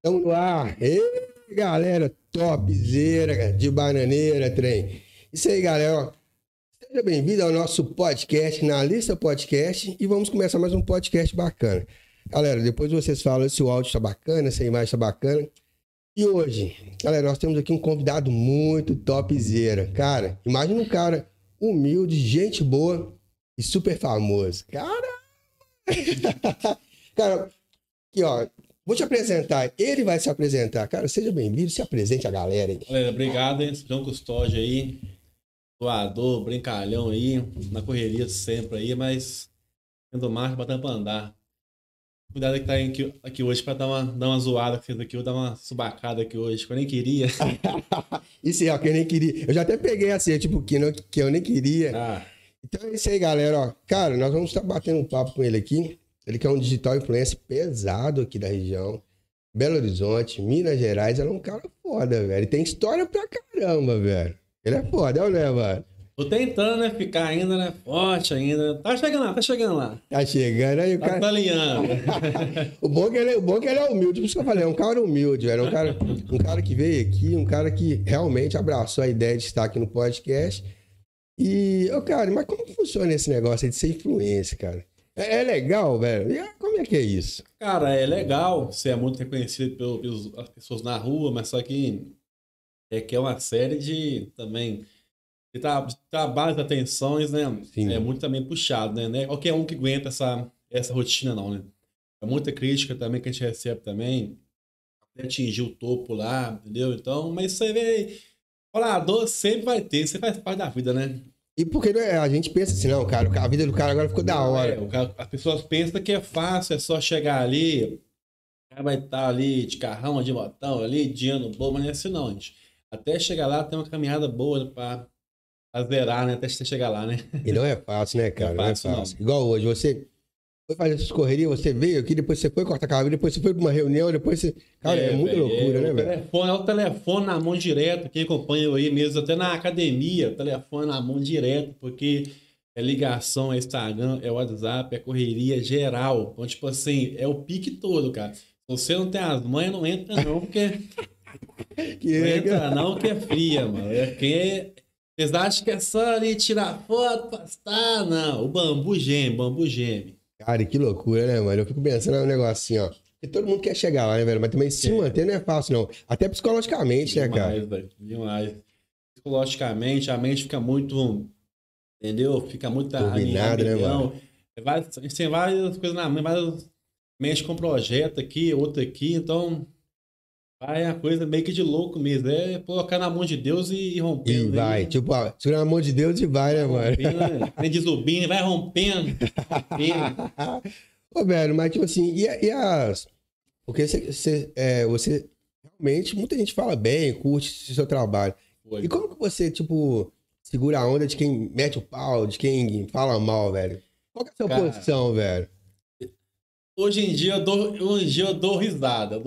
Estamos no ar. Ei, galera, topzera de bananeira, trem. Isso aí, galera. Ó. Seja bem-vindo ao nosso podcast, na lista podcast, e vamos começar mais um podcast bacana. Galera, depois vocês falam se o áudio está bacana, se a imagem está bacana. E hoje, galera, nós temos aqui um convidado muito topzera. Cara, imagina um cara humilde, gente boa e super famoso. Cara, cara, aqui ó, vou te apresentar, ele vai se apresentar. Cara, seja bem-vindo, se apresente a galera aí. Galera, obrigado, hein? João Custódio aí, doador, brincalhão aí, na correria sempre aí, mas tendo marcha, batendo pra andar. Cuidado que tá aqui hoje pra dar uma zoada aqui, eu dar uma subacada aqui hoje, que eu nem queria. Isso aí, ó, que eu nem queria. Eu já até peguei assim, tipo, que eu nem queria. Ah, Então é isso aí, galera, ó. Cara, nós vamos estar batendo um papo com ele aqui. Ele que é um digital influencer pesado aqui da região. Belo Horizonte, Minas Gerais. Ele é um cara foda, velho. Ele tem história pra caramba, velho. Ele é foda, é o né, mano? tô tentando, né? Ficar ainda, né? Forte ainda. Tá chegando lá, tá chegando lá. Tá chegando aí, o Tá cara. alinhando. O bom é que ele é humilde, por isso que eu falei, é um cara humilde, velho. Um cara que veio aqui, um cara que realmente abraçou a ideia de estar aqui no podcast. E, ô, cara, mas como funciona esse negócio aí de ser influencer, cara? É legal, velho? E como é que é isso? Cara, é legal, você é muito reconhecido pelas pessoas na rua, mas só que é uma série de também. E trabalhos, atenções, né? Sim. É muito também puxado, né? Não é qualquer um que aguenta essa rotina, não, né? É muita crítica também que a gente recebe também. Até atingir o topo lá, entendeu? Então, mas você vê. Falador sempre vai ter, você faz parte da vida, né? E porque a gente pensa assim, não, cara, a vida do cara agora ficou da hora. As pessoas pensam que é fácil, é só chegar ali, o cara vai estar ali de carrão, de botão, ali, dinheiro bom, mas não é assim não, gente. Até chegar lá tem uma caminhada boa pra zerar, né? Até você chegar lá, né? E não é fácil, né, cara? Não é fácil, não. Igual hoje, você foi fazer essas correrias, você veio aqui, depois você foi cortar cabelo, depois você foi pra uma reunião, depois você... Cara, é muita loucura, né, velho? É o telefone na mão direto, quem acompanha eu aí mesmo, até na academia, o telefone na mão direto, porque é ligação, é Instagram, é WhatsApp, é correria geral. Então, tipo assim, é o pique todo, cara. Se você não tem as manhas, não entra não, porque... Não entra não, que é fria, mano. Vocês acham que é só ali tirar foto, postar? Não, o bambu geme, bambu geme. Cara, que loucura, né, mano? Eu fico pensando no negócio assim, ó. Porque todo mundo quer chegar lá, né, velho? Mas também se manter não é fácil, não. Até psicologicamente, né, cara? Demais, velho. Demais. Psicologicamente, a mente fica muito, entendeu? Fica muito Turbinado, né, mano? A gente tem várias coisas na mente, mexe com um projeto aqui, outro aqui, então vai a coisa meio que de louco mesmo. É colocar na mão de Deus e rompendo. E vai, aí, tipo, ó, segura na mão de Deus e vai, né, mano? rompendo, vem de zubinho, vai rompendo. Ô, velho, mas tipo assim, e as... Porque você realmente, muita gente fala bem, curte o seu trabalho. Foi. E como que você, tipo, segura a onda de quem mete o pau, de quem fala mal, velho? Qual que é a sua Cara, posição, velho? hoje em dia eu dou risada,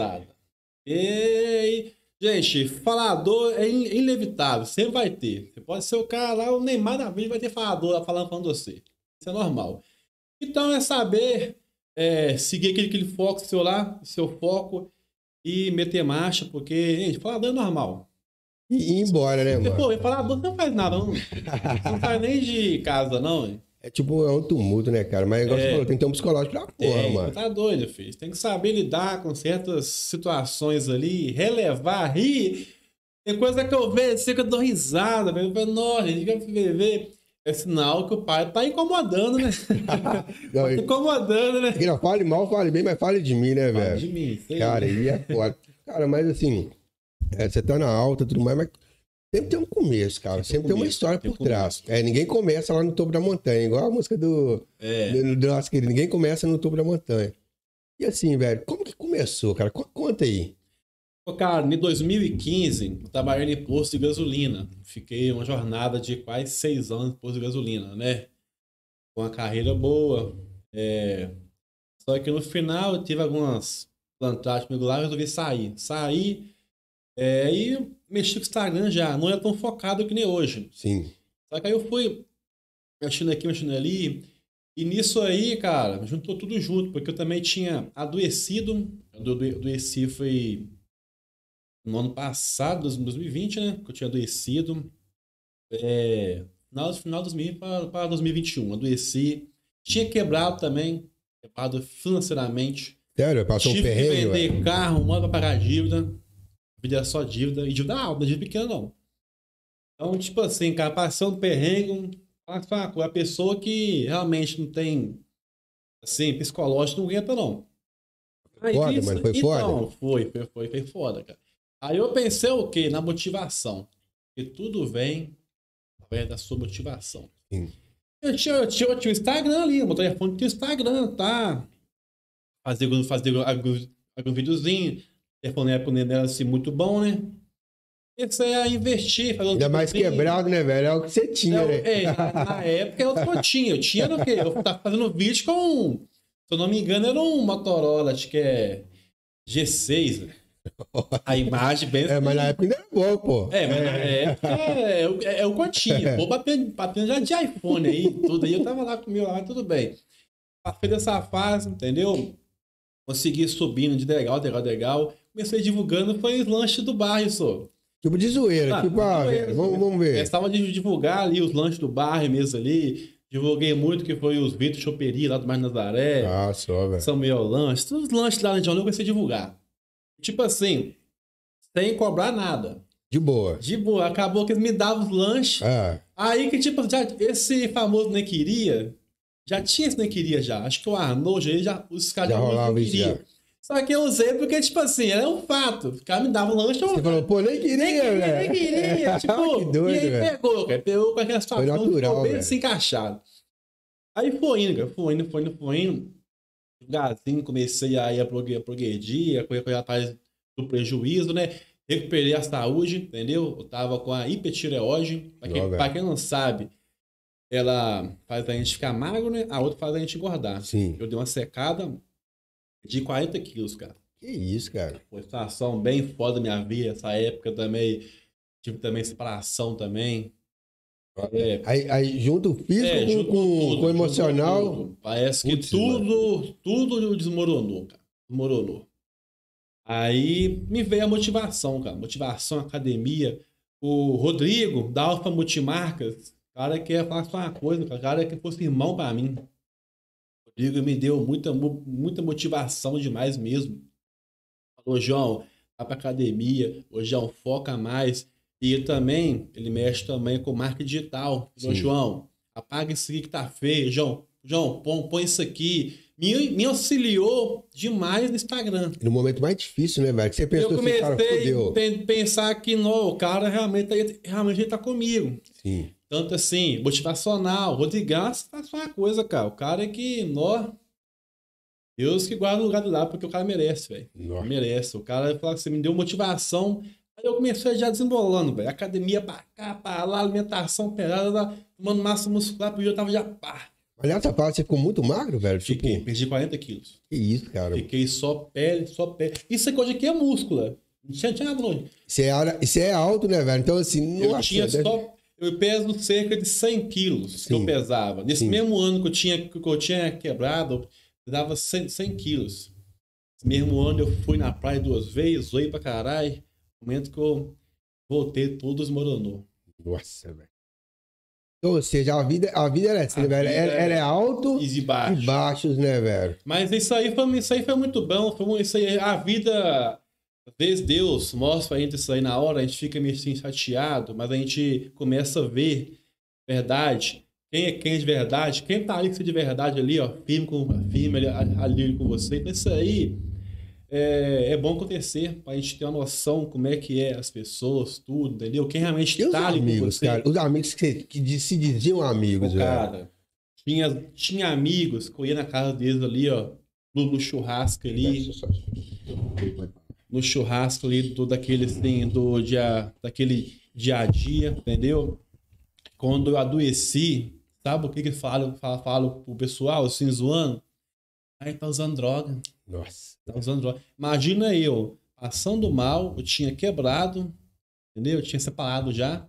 E, gente, falador é inevitável, sempre vai ter. Você pode ser o cara lá, o Neymar da vida vai ter falador lá falando você. Isso é normal. Então é saber seguir aquele foco seu lá, seu foco e meter marcha, porque, gente, falador é normal. E ir embora, né, Porque, mano? pô, falador você não faz nada, não. Você não faz nem de casa, não, hein? É tipo, é um tumulto, né, cara? Mas igual você falou, tem que ter um psicológico pra porra, Tem, mano. tá doido, filho. Tem que saber lidar com certas situações ali, relevar, rir. Tem coisa que eu vejo assim que eu dou risada, velho. Eu falo, nossa, gente, que ver. É sinal que o pai tá incomodando, né? Não, Tá incomodando, né? não, fale mal, fale bem, mas fale de mim, né, Fala velho? de mim, sei. Cara, aí é foda. Cara, mas assim, você tá na alta e tudo mais, mas sempre tem um começo, cara. Sempre tem uma história por trás. Ninguém começa lá no topo da montanha, igual a música do nosso querido. Ninguém começa no topo da montanha. E assim, velho, como que começou, cara? Conta aí. Pô, cara, em 2015, eu trabalhei em posto de gasolina. Fiquei uma jornada de quase 6 anos em posto de gasolina, né? Com uma carreira boa. Só que no final eu tive algumas plantagens comigo lá e resolvi sair. E mexi com o Instagram já. Não é tão focado que nem hoje. Sim. Só que aí eu fui mexendo aqui, mexendo ali. E nisso aí, cara, juntou tudo junto, porque eu também tinha adoecido. Eu adoeci foi no ano passado, 2020, né? Que eu tinha adoecido. Final de 2000 para 2021. Adoeci. Tinha quebrado também. Quebrado financeiramente. Sério, passou um Tive que perrengue, vender velho? carro, uma pra pagar dívida. Vida é só dívida. E dívida alta, dívida pequena não. Então, tipo assim, cara, passando perrengue, a pessoa que realmente não tem, assim, psicológico não aguenta, não. Aí, Foda, mano, foi foda? então, foi foda, cara. Aí eu pensei o quê? Na motivação. Porque tudo vem através da sua motivação. Sim. Eu tinha o Instagram ali, o meu telefone tinha o Instagram, tá? Fazer algum videozinho. O telefone na época não era assim muito bom, né? Comecei a investir, fazer um Ainda mais videozinho. quebrado, né, velho? É o que você tinha, né? Na época é o que eu tinha. Eu tinha o quê? Eu tava fazendo vídeo com, se eu não me engano, era um Motorola, acho que é G6, né? A imagem bem É, mas na época ainda era bom, pô. mas na época é o que eu tinha. Pô, batendo já de iPhone aí, tudo aí. Eu tava lá com o meu lá, tudo bem. Passei dessa fase, entendeu? Consegui subindo de legal. Comecei divulgando, foi os lanches do bairro, só. Tipo de zoeira, tipo, Zoeira, velho, vamos ver. Estava de divulgar ali os lanches do bairro mesmo ali. Divulguei muito que foi os Vitor Choperia lá do Mar Nazaré, Ah, só, velho. Samuel Lanches, todos os lanches lá na John eu comecei a divulgar. Tipo assim, sem cobrar nada. De boa. De boa, acabou que eles me davam os lanches. Ah, Aí que tipo, já, esse famoso nem queria, já tinha esse nem queria já. Acho que o Arnold os caras já já rolava isso já. Só que eu usei porque, tipo assim, era um fato. Os caras me davam lanche, eu Você falou, pô, nem queria, velho. nem queria. Tipo, Que doido, e aí velho. pegou, cara. Pegou com aquela situação, natural, ficou bem velho. desencaixado. Aí foi indo, cara. Foi indo. Devagarzinho, comecei a ir a progredir, a correr atrás do prejuízo, né? Recuperei a saúde, entendeu? Eu tava com a hipertireoide. Pra quem não sabe, ela faz a gente ficar magro, né? A outra faz a gente engordar. Sim. Eu dei uma secada de 40 quilos, cara. Que isso, cara. Foi uma situação bem foda da minha vida. Essa época também, tive também separação também. Aí junto o físico Junto com o emocional. junto tudo. Parece que Putz, tudo desmoronou, cara. Desmoronou. Aí me veio a motivação, cara. Motivação, academia. O Rodrigo, da Alfa Multimarcas, cara que ia falar só uma coisa, cara que fosse irmão pra mim. O Rodrigo me deu muita motivação demais mesmo. Falou, João, vai pra academia. Ô, João, foca mais. E também, ele mexe também com marca digital. Falou, João, apaga isso aqui que tá feio. João, põe isso aqui. Me auxiliou demais no Instagram. No momento mais difícil, né, velho? Que você pensou Eu assim, cara, fudeu. comecei a pensar que não, o cara realmente tá comigo. Sim. Tanto assim, motivacional. Rodrigão faz uma coisa, cara. O cara é que, nó, Deus que guarda o lugar do lado, porque o cara merece, velho. Merece. O cara fala que você me deu motivação. Aí eu comecei já desembolando, velho. Academia pra cá, pra lá, alimentação pesada, tomando massa muscular, porque eu tava já pá. Aliás, essa parte você ficou muito magro, velho? Fiquei, perdi 40 quilos. Que isso, cara. Fiquei só pele. Isso aqui hoje aqui é músculo. Não tinha nada longe. Você é alto, né, velho? Então, assim, nossa, eu peso cerca de 100 quilos que eu pesava. Nesse mesmo ano que eu tinha quebrado, eu pesava 100 quilos. Nesse mesmo ano eu fui na praia 2 vezes, zoei pra caralho. No momento que eu voltei, tudo desmoronou. Nossa, velho. Ou seja, a vida era assim, velho. Ela é alto e baixos, né, velho? Mas isso aí foi muito bom. Isso aí, a vida, às vezes Deus mostra pra gente isso aí na hora, a gente fica meio assim chateado, mas a gente começa a ver verdade. Quem é quem de verdade? Quem tá ali de verdade ali, ó, firme ali com você. Então isso aí é bom acontecer, pra gente ter uma noção como é que é as pessoas, tudo, entendeu? Quem realmente e tá ali amigos, com você. cara, os amigos que se diziam amigos, velho. Cara, tinha amigos que eu ia na casa deles ali, ó, no churrasco ali. No churrasco ali daquele assim, daquele dia a dia, entendeu? Quando eu adoeci, sabe o que falo pro pessoal, assim, zoando? Aí tá usando droga. Nossa. Tá usando droga. Imagina eu, passando mal, eu tinha quebrado, entendeu? Eu tinha separado já.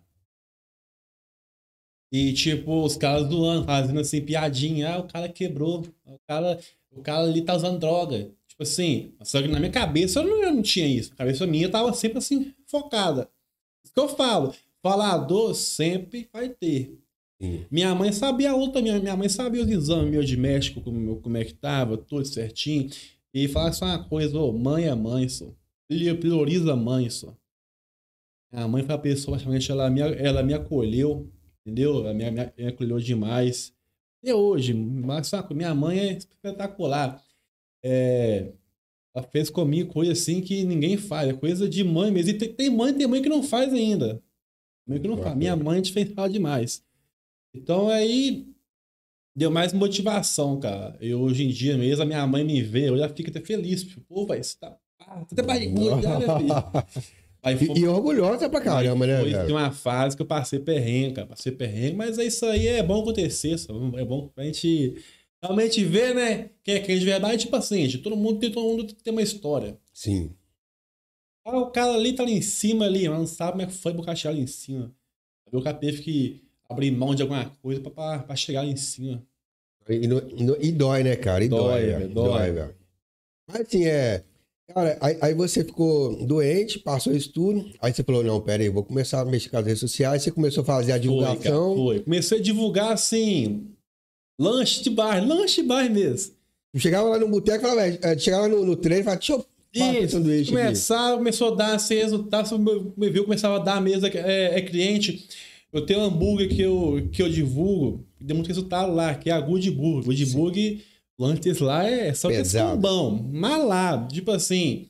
E, tipo, os caras zoando, fazendo assim, piadinha. Ah, o cara quebrou. O cara ali tá usando droga. Tipo assim, só que na minha cabeça eu não tinha isso. A cabeça minha tava sempre assim, focada. Isso que eu falo. Falador sempre vai ter. Sim. Minha mãe sabia a outra, minha mãe sabia os exames meus de médico, como é que tava, tudo certinho. E falava só uma coisa, ô, mãe é mãe, só. Prioriza a mãe, só. A mãe foi a pessoa, praticamente, ela me acolheu, entendeu? Ela me acolheu demais. E hoje, mas, sabe, minha mãe é espetacular. É, ela fez comigo coisa assim que ninguém faz, é coisa de mãe mesmo. E tem mãe que não faz ainda. Mãe que não faz. Minha mãe é diferencial demais. Então aí deu mais motivação, cara. Eu hoje em dia mesmo, a minha mãe me vê, eu já fico até feliz. Tipo, pô, vai, você tá até barrigudo, né, minha filha? Aí E orgulhosa pra caramba, né, foi cara? uma fase que eu passei perrengue, cara. Passei perrengue, mas é isso aí, é bom acontecer, sabe? É bom pra gente realmente ver, né? Quem é quem de verdade, tipo assim, gente, todo mundo tem uma história. Sim. Ah, o cara ali tá ali em cima ali, mas não sabe como é que foi pro cara chegar ali em cima. O cara teve que abrir mão de alguma coisa pra chegar ali em cima. E dói, né, cara? E dói, Dói, velho. velho, dói. Velho. Mas assim, Cara, aí você ficou doente, passou isso tudo. Aí você falou: não, pera aí, vou começar a mexer com as redes sociais. Você começou a fazer a divulgação. Foi. Comecei a divulgar assim, lanche de bairro mesmo. Chegava lá no boteco, chegava no trem e falava: deixa eu fazer um sanduíche aqui. Começou a dar assim, resultado, me viu, começava a dar mesmo, cliente. Eu tenho um hambúrguer que eu divulgo, deu muito resultado lá, que é a Good Burger. Good Burger, antes lá só questão bom, malado. Tipo assim,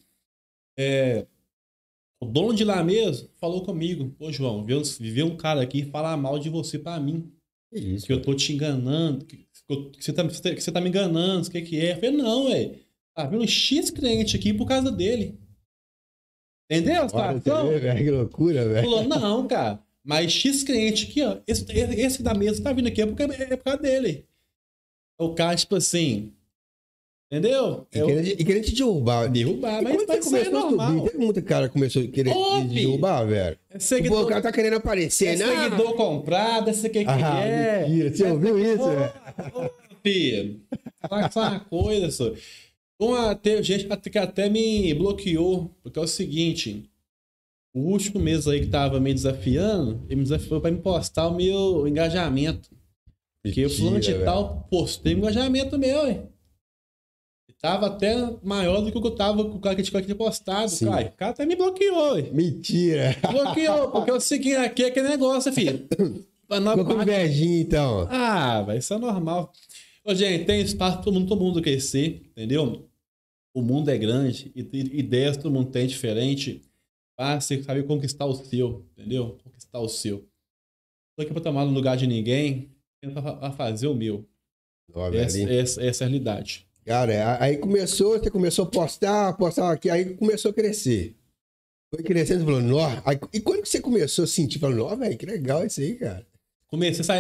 o dono de lá mesmo falou comigo: pô, João, viu um cara aqui falar mal de você pra mim. Que isso, que eu tô te enganando, que você tá me enganando, o que é? Eu falei: não, velho. Tá vendo um X cliente aqui por causa dele. Entendeu a situação? Que loucura, velho. Falou: não, cara. Mas X cliente aqui, ó. Esse da mesa tá vindo aqui é por causa dele. O cara, tipo assim. Entendeu? E querendo te derrubar. Derrubar, mas quando você começou a subir, teve muita cara que começou a querer te derrubar, velho. Seguidor, o cara tá querendo aparecer, né? Seguidor comprado, esse que é. Mentira. Você ouviu isso, velho? Filho, fala uma coisa, só. Teve gente que até me bloqueou, porque é o seguinte: o último mês aí que tava me desafiando, ele me desafiou pra me postar o meu engajamento. Porque o fulano de tal postei o engajamento meu, hein? Tava até maior do que o cara que tinha postado. Cara. O cara até me bloqueou, hein? Mentira! Bloqueou, porque eu segui aqui aquele negócio, filho. Ficou com invejinha, então. Vai, isso é normal. Ô, gente, tem espaço para todo mundo crescer, entendeu? O mundo é grande, ideias todo mundo tem diferente. Você sabe conquistar o seu, entendeu? Conquistar o seu. Tô aqui pra tomar no lugar de ninguém, pra fazer o meu. Essa é a realidade. Cara, aí você começou a postar aqui, aí começou a crescer. Foi crescendo e falou: nó. E quando que você começou a sentir? Falou: nó, velho, que legal isso aí, cara. Comecei a sair.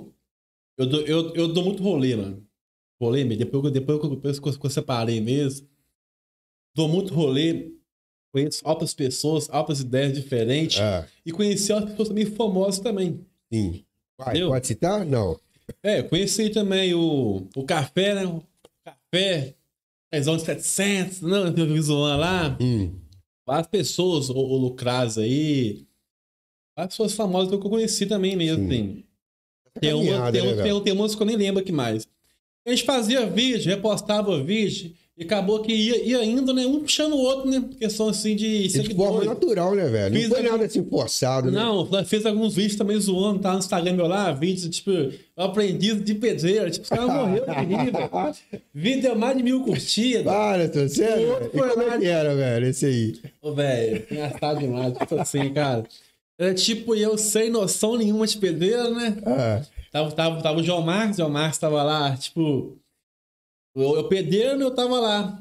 Eu dou muito rolê, mano. Rolê mesmo. Depois que eu separei mesmo. Dou muito rolê. Conheço altas pessoas, altas ideias diferentes. E conheci outras pessoas também famosas também. Sim. Pode citar? Não. Conheci também o café, né? O café. Paizão de 700, não, eu zoando lá. Várias pessoas, o Lucraz aí. Várias pessoas famosas que eu conheci também mesmo, assim. Tem umas que eu nem lembro aqui mais. A gente fazia vídeo, repostava vídeo, e acabou que ia indo, né? Um puxando o outro, né? Questão assim de seguidores. De forma natural, né, velho? Não foi nada assim forçado, né? Não, fiz alguns vídeos também zoando, tá no Instagram meu lá, vídeos, tipo, aprendiz de pedreiro, tipo, os caras morreram de rir, velho. Vídeo deu mais de 1000 curtidas. Para, tô sério? Como é que era, velho, esse aí? Ô, velho, engraçado demais, tipo assim, cara. Era tipo eu sem noção nenhuma de pedreiro, né? Tava o João Marcos tava lá, tipo... Eu pedreiro, eu tava lá,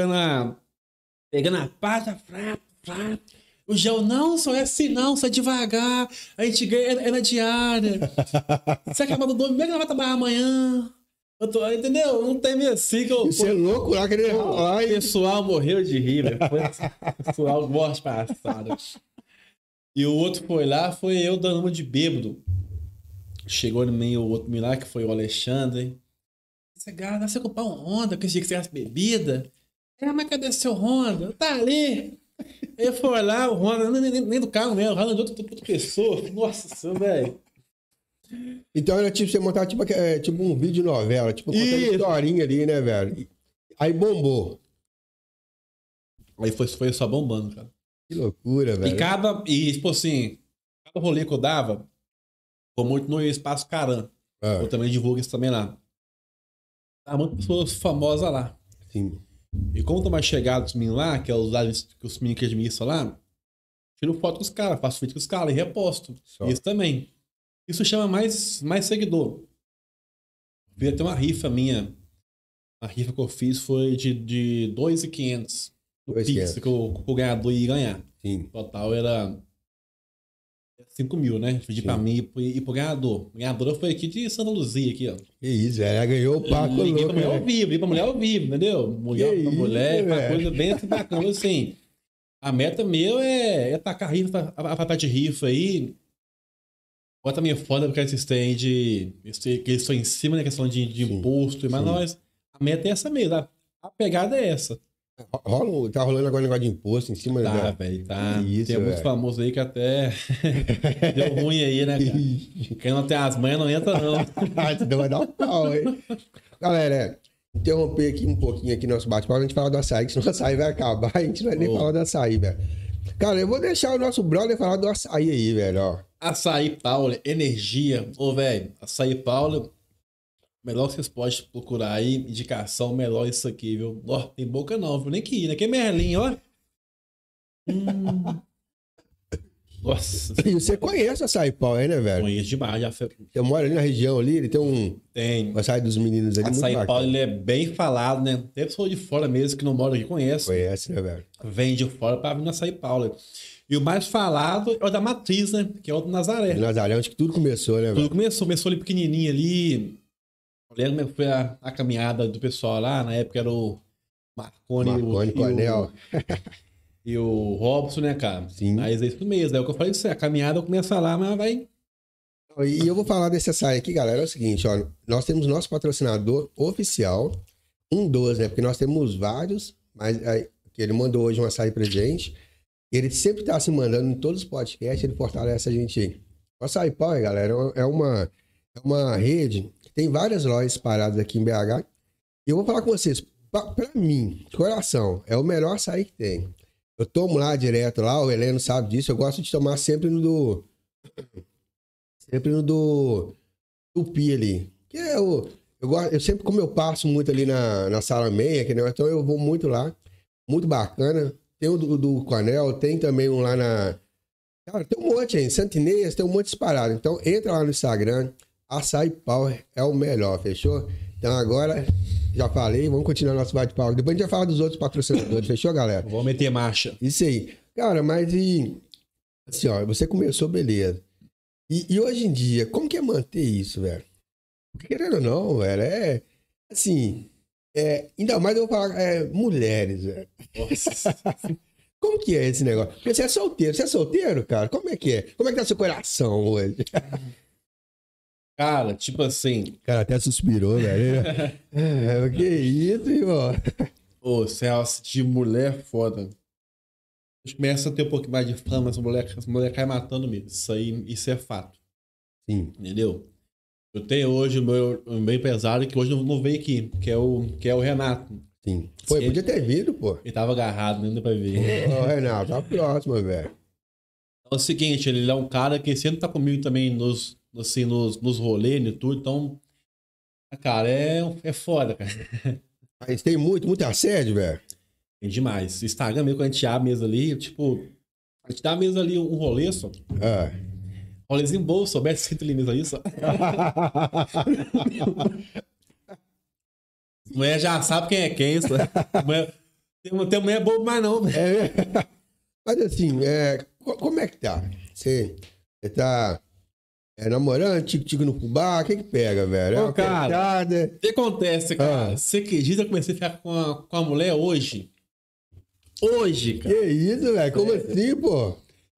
pegando a pata, o Gel, não, só é assim, não, só é devagar, a gente ganha na diária. Você acaba do domingo, vai trabalhar amanhã. Entendeu? Não tem meio assim que eu... Você é louco lá, querendo ralar. O pessoal morreu de rir, velho. O pessoal morte passada. E o outro foi eu dando uma de bêbado. Chegou no meio o outro lá, que foi o Alexandre. Você comprar uma onda, que você gasta bebida. Mas cadê seu Honda? Tá ali. Ele foi lá, o Honda, nem do carro mesmo, o Honda de outra pessoa. Nossa senhora, velho. Então era tipo, você montar tipo um vídeo novela, tipo contando historinha ali, né, velho? Aí bombou. Aí foi só bombando, cara. Que loucura, velho. Tipo assim, cada rolê que eu dava, foi muito no Espaço Caran. Eu também divulgo isso também lá. Tá muitas pessoas famosas lá. Sim. E como estão mais chegados os meninos lá, que é os meninos que administram lá, tiro foto com os caras, faço vídeo com os caras e reposto. Só. Isso também. Isso chama mais seguidor. Vi até uma rifa minha. A rifa que eu fiz foi de 2.500. O Pix que o ganhador ia ganhar. Sim. O total era 5 mil, né? Pedi pra mim e pro ganhador. O ganhador foi aqui de Santa Luzia, aqui, ó. Que isso, velho. Ela ganhou o paco louco. Liguei pra mulher ao vivo, entendeu? Mulher pra mulher, uma coisa bem assim, bacana, assim. A meta meu é tacar a rifa, a parte de rifa aí. Bota minha foda porque vocês têm que eles estão em cima da questão de imposto, mas nós, a meta é essa mesmo, a pegada é essa. Tá rolando agora um negócio de imposto em cima da... Tá, velho, tá. Isso, tem muitos famosos aí que até deu ruim aí, né, cara? Quem não tem as manhas não entra, não. Senão vai dar um pau, hein? Galera, interromper aqui um pouquinho aqui nosso bate-papo, a gente fala do açaí, que senão o açaí vai acabar, a gente não vai nem falar do açaí, velho. Cara, eu vou deixar o nosso brother falar do açaí aí, velho, ó. Açaí Paulo, energia. Ô, velho, Açaí Paulo, melhor que vocês podem procurar aí, indicação, melhor isso aqui, viu? Ó, tem boca não, viu? Nem que ir, né? Que é Merlin, ó. Nossa. E você conhece o Açaí Paulo aí, né, velho? Conheço demais. Já... Eu moro ali na região ali, ele tem um açaí dos meninos ali. Açaí Paulo, ele é bem falado, né? Até pessoa de fora mesmo que não mora aqui conhece. Conhece, né, velho? Vem de fora pra vir no Açaí Paulo. E o mais falado é o da Matriz, né? Que é o do Nazaré. O Nazaré, onde que tudo começou, né, velho? Tudo começou ali pequenininho ali. Eu lembro como foi a caminhada do pessoal lá. Na época era o Marconi Cornel. E o Robson, né, cara? Sim. Mas é isso mesmo. É o que eu falei disso. A caminhada começa lá, mas vai... E eu vou falar desse açaí aqui, galera. É o seguinte, ó. Nós temos nosso patrocinador oficial, 12, né? Porque nós temos vários, mas que ele mandou hoje um açaí pra gente. Ele sempre tá se mandando em todos os podcasts, ele fortalece a gente aí. O Açaí Power, galera, é uma rede que tem várias lojas paradas aqui em BH. E eu vou falar com vocês, pra mim, de coração, é o melhor açaí que tem. Eu tomo lá direto, lá, o Heleno sabe disso, eu gosto de tomar sempre no do Tupi ali. Que é eu sempre, como eu passo muito ali na Sala Meia, então eu vou muito lá, muito bacana. Tem o do Cornel, tem também um lá na... Cara, tem um monte aí, Santa Inês, tem um monte disparado. Então, entra lá no Instagram, Açaí Power é o melhor, fechou? Então, agora, já falei, vamos continuar nosso bate-papo. Depois a gente vai falar dos outros patrocinadores, fechou, galera? Vou meter marcha. Isso aí. Cara, mas assim, ó, você começou, beleza. E hoje em dia, como que é manter isso, velho? Querendo ou não, velho, assim... ainda mais eu vou falar, mulheres, velho. Nossa. Como que é esse negócio? Porque você é solteiro. Você é solteiro, cara? Como é que é? Como é que tá seu coração hoje? Cara, tipo assim... O cara até suspirou, velho. Que isso, irmão? Ô, você é de mulher foda. A gente começa a ter um pouquinho mais de fama, as mulheres caem matando mesmo. Isso é fato. Sim. Entendeu? Eu tenho hoje o meu empresário, que hoje não veio aqui, que é o Renato. Sim. Pô, ele podia ter vindo, pô. Ele tava agarrado, não deu pra ver. Ô, Renato, a próxima, velho. É o seguinte, ele é um cara que sempre tá comigo também nos rolês e tudo, então... Cara, é foda, cara. Mas tem muito assédio, velho? Tem demais. Instagram mesmo, quando a gente abre mesmo ali, tipo... A gente dá mesmo ali um rolê só. Rolezinho bom, soubesse escrito ali mesmo ali só. Mulher já sabe quem é quem, isso. Tem mulher bobo mais não, velho. Mas assim, como é que tá? Você tá namorando, tico no fubá? O que pega, velho? Ô, cara, o que acontece, cara? Você acredita que eu comecei a ficar com a mulher hoje? Hoje, cara. Que isso, velho? Como assim, pô?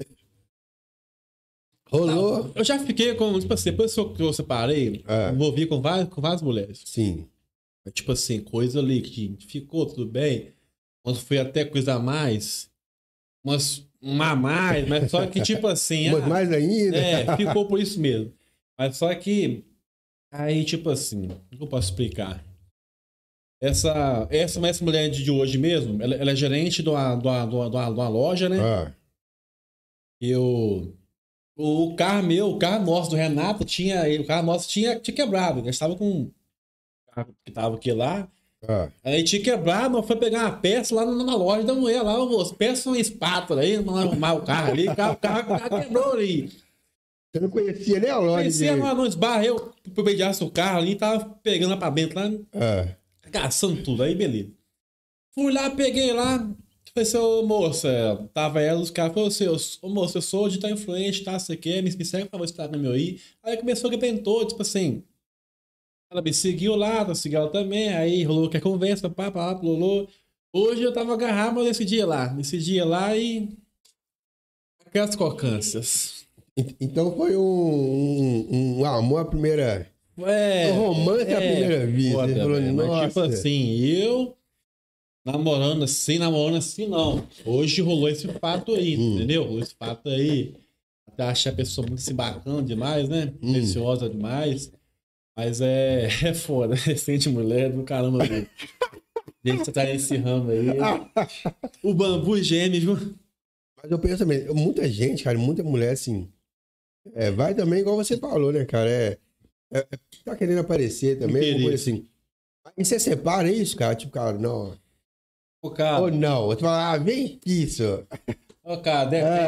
Rolou? Não, eu já fiquei com, tipo assim, depois que eu separei, envolvi com várias mulheres. Sim. Tipo assim, coisa ali que ficou tudo bem. Quando foi até coisa a mais, uma a mais, mas só que tipo assim... Mas mais ainda? Ficou por isso mesmo. Mas só que, aí tipo assim, o que eu posso explicar? Essa mulher de hoje mesmo, ela é gerente de uma loja, né? Ah, E o carro nosso do Renato o carro nosso tinha quebrado. Nós estava com um carro que tava aqui lá. Aí tinha quebrado, mas foi pegar uma peça lá na loja da mulher lá, moço. Peça uma espátula aí, não arrumar o carro ali, o carro quebrou ali. você não conhecia nem a loja? Conhecia, não esbarrei, eu pedaço o carro ali, tava pegando lá pra dentro, lá, caçando tudo. Aí, beleza. Fui lá, peguei lá, falei assim, ô moça, tava ela, os caras, falou assim, ô moça, eu sou digital influente, tá, você quer, me segue pra você no meu aí. Aí começou que pentou, tipo assim, ela me seguiu lá, eu segui ela também, aí rolou que a conversa, rolou. Hoje eu tava agarrado, mas nesse dia lá e aquelas cocâncias. Então foi um amor à primeira... um romance à primeira vista. Foda, Você falou, mas nossa. tipo assim, eu namorando assim, não. Hoje rolou esse fato aí, entendeu? Rolou esse fato aí. Até achei a pessoa muito se bacana demais, né? Preciosa demais. Mas é foda. Sente mulher do caramba. Gente, você tá nesse ramo aí. O bambu geme, viu? Mas eu penso também, muita gente, cara, muita mulher, assim, vai também igual você falou, né, cara? Tá querendo aparecer também, uma coisa assim. E você separa isso, cara? Tipo, cara, não. Ô, cara. Ou não? Você fala, vem isso. Ô, cara,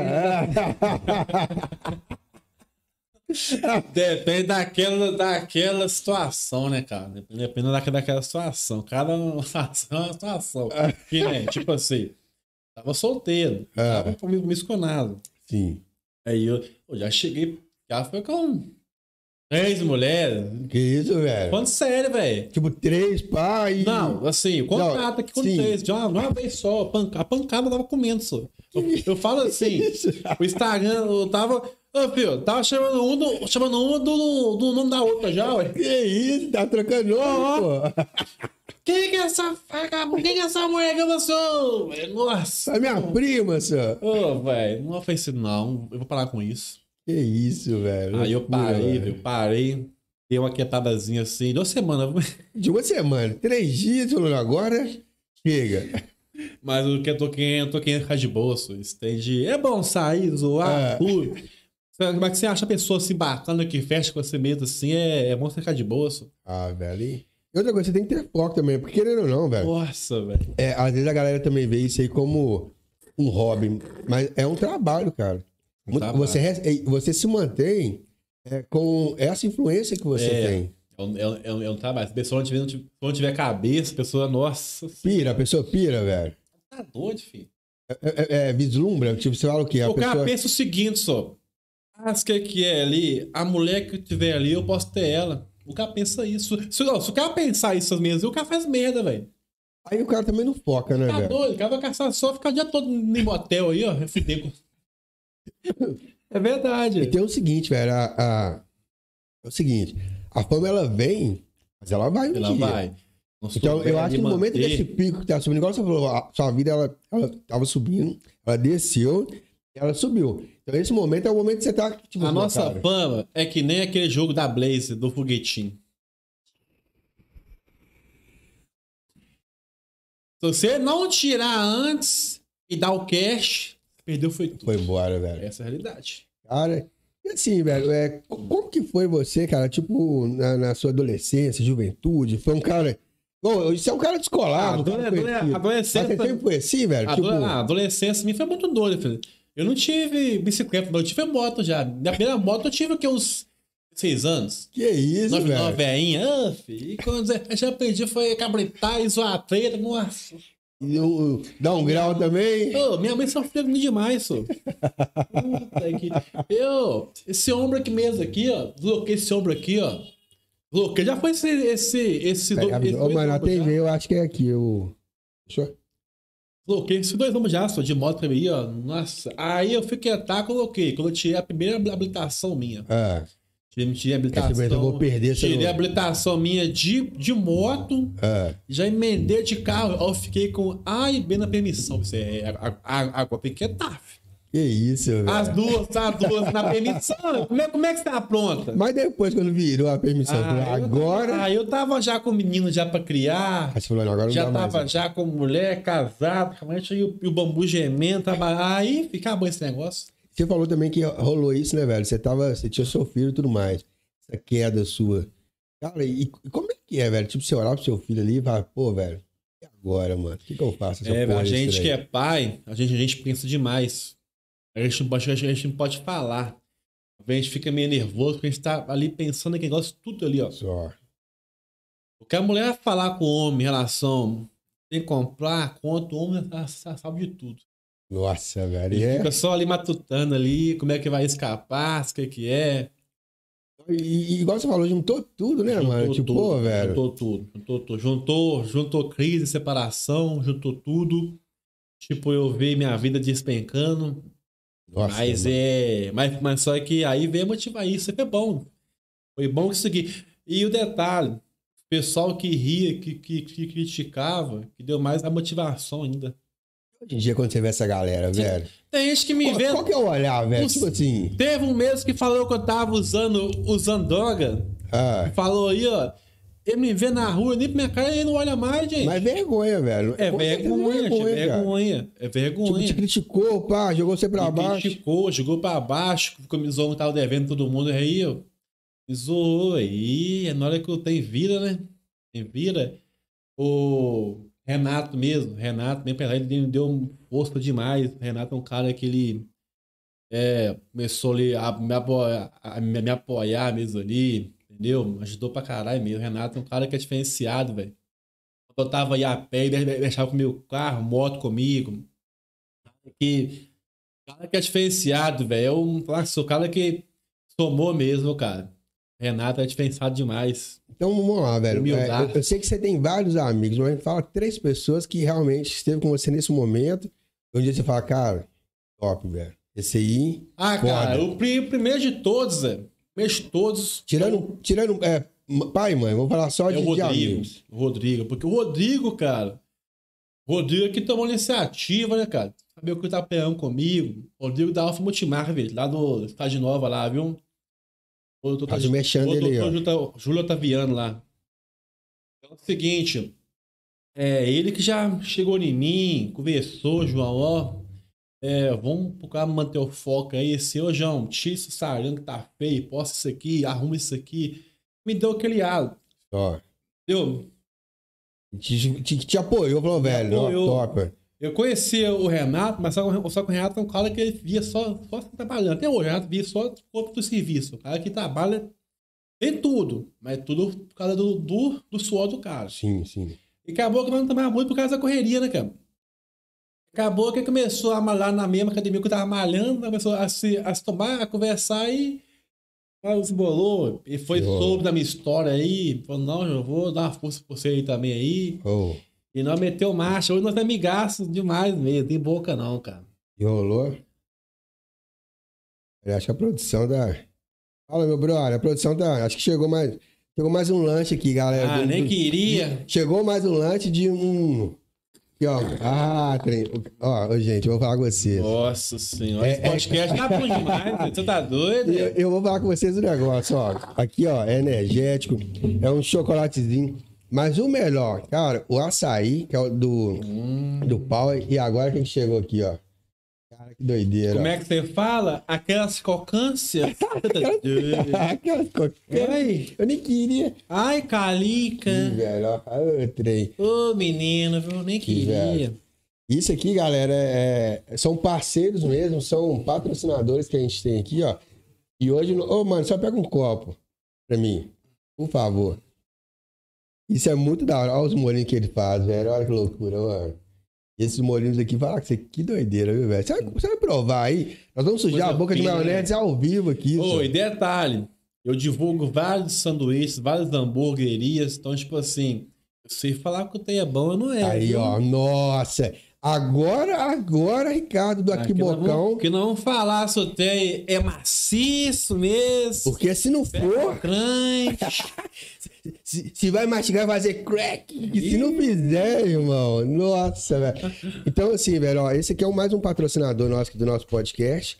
depende daquela situação, né, cara? Depende daquela situação. Cada situação é uma situação. Que, né, tipo assim, tava solteiro, tava comigo misconado. Sim. Aí eu já cheguei, já foi com 3 mulheres. Que isso, velho? Falando sério, velho. Tipo, 3 pais. Não, assim, o contrato aqui com 3, de uma vez só. A pancada eu tava comendo, só. Eu falo assim, o Instagram, eu tava. Ô, filho, tava chamando uma do nome da outra já, ué. Que isso? Tá trocando nome, pô. Quem que é essa mulher que eu sou? Nossa. É minha prima, senhor. Ô, velho, não foi isso, não. Eu vou parar com isso. Que isso, velho. Aí eu parei. Dei uma quietadazinha assim, 2 semanas. De uma semana, 3 dias, falando, agora chega. Mas o que eu tô querendo ficar de bolso. É bom sair, zoar, tudo. Como é que você acha a pessoa assim bacana que fecha com você mesmo assim? É bom você ficar de bolso. Ah, velho. E outra coisa, você tem que ter foco também, porque querendo ou não, velho. Nossa, velho. Às vezes a galera também vê isso aí como um hobby, mas é um trabalho, cara. Você se mantém com essa influência que você tem. É um trabalho. Se a pessoa não tiver cabeça, a pessoa, nossa. A pessoa pira, velho. Tá doido, filho. Vislumbra, tipo, você fala o quê? O cara pensa o seguinte só. Que é ali, a mulher que tiver ali, eu posso ter ela. O cara pensa isso. Se o cara pensar isso mesmo, o cara faz merda, velho. Aí o cara também não foca, né, velho? Tá doido, o cara vai caçar só, ficar o dia todo no motel aí, ó. É verdade. E tem o seguinte, velho, é o seguinte, a fama ela vem, mas ela vai um dia. Vai. Então eu acho que no momento desse pico que tá subindo, igual você falou, a sua vida ela tava subindo, ela desceu, ela subiu. Então esse momento é o momento que você tá... Tipo, a nossa fama é que nem aquele jogo da Blaze, do foguetinho. Se você não tirar antes e dar o cash, perdeu foi tudo. Foi embora, velho. Essa é a realidade. Cara, e assim, velho, como que foi você, cara, tipo, na sua adolescência, juventude? Foi um cara... Bom, isso é um cara descolado. Adolescência... Mas você sempre foi assim, velho? A adolescência minha foi muito doida, filho. Eu não tive bicicleta, não. Eu tive moto já. Minha primeira moto eu tive o que, uns 6 anos. Que isso, velho? Uma veinha. Filho. E quando eu já aprendi foi cabritar e zoar a treta. Nossa. Dá um grau também? Minha mãe sofreu comigo demais, só. Esse ombro aqui mesmo, aqui, ó. Desloquei esse ombro aqui, ó. Desloquei. Já foi esse mano, na TV eu acho que é aqui. Deixa eu... Coloquei esses 2 nomes já, só de moto pra mim, ó. Nossa. Aí eu fiquei coloquei. Quando eu tirei a primeira habilitação minha. Tirei a habilitação. Eu vou perder, tirei a habilitação minha de moto. Já emendei de carro. Eu fiquei com A e B na permissão. Você é água pequena. Que isso, velho. As duas na permissão. Como é que você tá pronta? Mas depois, quando virou a permissão, agora. Eu tava já com o menino já pra criar. Você falou, agora não já dá tava mais, já com mulher, casado, e o bambu gemendo. Aí acabou esse negócio. Você falou também que rolou isso, né, velho? Você tinha seu filho e tudo mais. Essa queda sua. Cara, e como é que é, velho? Tipo, você olhar pro seu filho ali e falar, pô, velho, e agora, mano? O que eu faço? A gente que é pai, a gente pensa demais. A gente não pode falar. A gente fica meio nervoso porque a gente tá ali pensando naquele negócio tudo ali, ó. Só. O que a mulher vai falar com o homem em relação tem que comprar, conta, o homem sabe de tudo. Nossa, velho. Ele fica só ali matutando ali, como é que vai escapar, o que é. E igual você falou, juntou tudo, né, mano? Tipo, pô, velho. Juntou tudo. Juntou crise, separação, juntou tudo. Tipo, eu vi minha vida despencando. Nossa, mas só que aí veio motivar isso. Foi bom. Foi bom que seguir. E o detalhe, o pessoal que ria, que criticava, que deu mais a motivação ainda. Hoje em dia, quando você vê essa galera, velho. Tem gente que me vê. Qual que é o olhar, velho? Tipo assim. Teve um mesmo que falou que eu tava usando droga. Falou aí, ó. Ele me vê na rua, nem pra minha cara, ele não olha mais, gente. Mas vergonha, velho. É vergonha. Tipo, te criticou, pá, jogou você pra baixo. Jogou pra baixo, ficou me zoando, tava devendo todo mundo aí, ó. Me zoou aí. Na hora que eu tenho vida, né? Tem vida. O Renato mesmo, bem pesado, ele me deu força demais. O Renato é um cara que ele começou ali a me apoiar mesmo ali, entendeu? Ajudou pra caralho mesmo. O Renato é um cara que é diferenciado, velho. Quando eu tava aí a pé, ele deixava com o meu carro, moto comigo. Cara que é diferenciado, velho. Eu sou o cara que somou mesmo, cara. Renato é diferenciado demais. Então vamos lá, velho. Eu sei que você tem vários amigos, mas fala 3 pessoas que realmente esteve com você nesse momento. Um dia você fala, cara, top, velho. Esse aí. Cara, o primeiro de todos, velho. Tirando pai e mãe, vamos falar só de amigos. O Rodrigo, porque o Rodrigo, cara. O Rodrigo que tomou iniciativa, né, cara? Sabia o que ele tá pegando comigo. O Rodrigo da Alfa Multimarvel, lá do Cidade Nova, lá, viu? Júlio Otaviano lá. Então é o seguinte, ele que já chegou em mim, conversou, João, ó, vamos pro cara manter o foco aí, João, tira esse sarjando que tá feio, posta isso aqui, arruma isso aqui. Me deu aquele halo. Ó. Deu? Te apoiou, falou, velho, top. Eu conhecia o Renato, mas só que o Renato é um cara que ele via só trabalhando. Até hoje, o Renato via só o corpo do serviço. O cara que trabalha tem tudo, mas tudo por causa do suor do cara. Sim. E acabou que não trabalhava muito por causa da correria, né, cara? Acabou que começou a malhar na mesma academia que eu tava malhando, começou a se tomar, a conversar e se bolou. E soube da minha história aí. Falou, não, eu vou dar uma força pra você aí também aí. E nós meteu marcha. Hoje nós é amigaços demais mesmo. Tem boca não, cara. E rolou? Eu acho que a produção da... Fala, meu brother. A produção da... Acho que chegou mais um lanche aqui, galera. Nem queria. Chegou mais um lanche de um... Aqui, ó. Ó, gente, eu vou falar com vocês. Nossa senhora. Esse podcast tá bom demais. Você tá doido? Eu vou falar com vocês um negócio, ó. Aqui, ó, é energético. É um chocolatezinho. Mas o melhor, cara, o açaí, que é o do pau, e agora quem chegou aqui, ó. Cara, que doideira. Como é que você fala? Aquelas cocâncias? Aquelas cocâncias. Eu nem queria. Ai, calica. Velho, ó, o trem. Ô, menino, eu nem queria. Isso aqui, galera, são parceiros mesmo, são patrocinadores que a gente tem aqui, ó. E hoje, mano, só pega um copo pra mim, por favor. Isso é muito da hora. Olha os molinhos que ele faz, velho. Olha que loucura, mano. Esses molinhos aqui, fala que doideira, viu, velho? Você vai provar aí? Nós vamos sujar a boca de maionese ao vivo aqui. E detalhe, eu divulgo vários sanduíches, várias hamburguerias. Então, tipo assim, eu sei falar que o trem é bom ou não é. Aí, viu? Ó, nossa. Agora, Ricardo, do Aqui Bocão. Que não vamos falar se o trem é maciço mesmo. Porque se não for. se vai mastigar, vai fazer crack. E se não fizer, irmão. Nossa, velho. Então, assim, velho, ó, esse aqui é mais um patrocinador nosso do nosso podcast.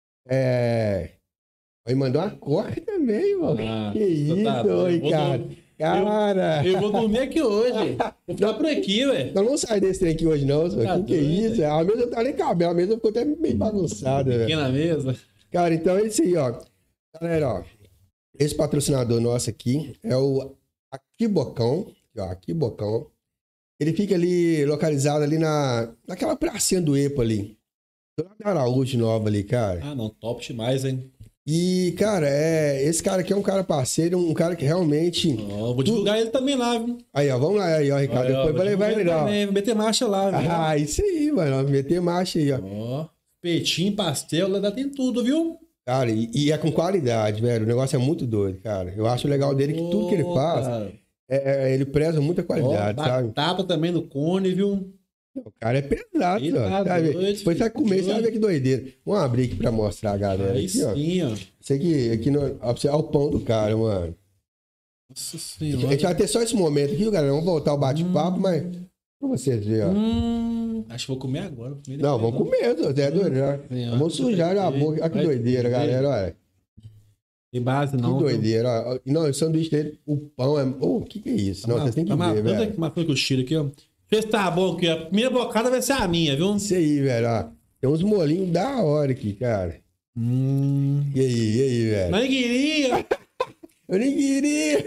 Aí mandou uma coca também, irmão. Que isso, Ricardo. Cara! Eu vou dormir aqui hoje. Vou ficar por aqui, velho. Eu não saio desse trem aqui hoje, não. Que é isso? A mesa não tá nem cabelo, a mesa ficou até meio bagunçada, velho. Aqui na mesa. Cara, então é isso aí, ó. Galera, ó. Esse patrocinador nosso aqui é o Aqui Bocão. Ó, Aqui Bocão. Ele fica ali, localizado ali naquela pracinha do EPA ali. Do lado da Araújo Nova ali, cara. Ah, não, top demais, hein? E, cara, esse cara aqui é um cara parceiro, um cara que realmente... Vou divulgar ele também lá, viu? Aí, ó, vamos lá, aí, ó, Ricardo. Depois vai levar ele lá. Vou meter marcha lá, viu? Ah, isso aí, mano. Meter marcha aí, ó. Ó, peitinho, pastel, lá tem tudo, viu? Cara, e é com qualidade, velho. O negócio é muito doido, cara. Eu acho legal dele que tudo que ele faz, ele preza muita qualidade, sabe? Batata também no cone, viu? O cara é pesado, ó. Depois você vai comer, você vai ver que doideira. Vamos abrir aqui pra mostrar a galera. Aí aqui, ó. sim, ó. Isso aqui ó, o pão do cara, mano. Nossa senhora. A gente vai ter só esse momento aqui, galera. Vamos voltar o bate-papo, mas pra vocês verem, ó. Acho que vou comer agora. Não, vamos comer, até doido já. Vamos sujar a boca. Olha que doideira, galera, olha. Tem base, não. Que doideira, ó. Não, o sanduíche dele, o pão é. O que é isso? Não, vocês têm que ver, velho. Matando com o cheiro aqui, ó. Vê se tá bom aqui, ó. A primeira bocada vai ser a minha, viu? Isso aí, velho, ó. Tem uns molinhos da hora aqui, cara. E aí, velho? Mas queria! Eu nem queria!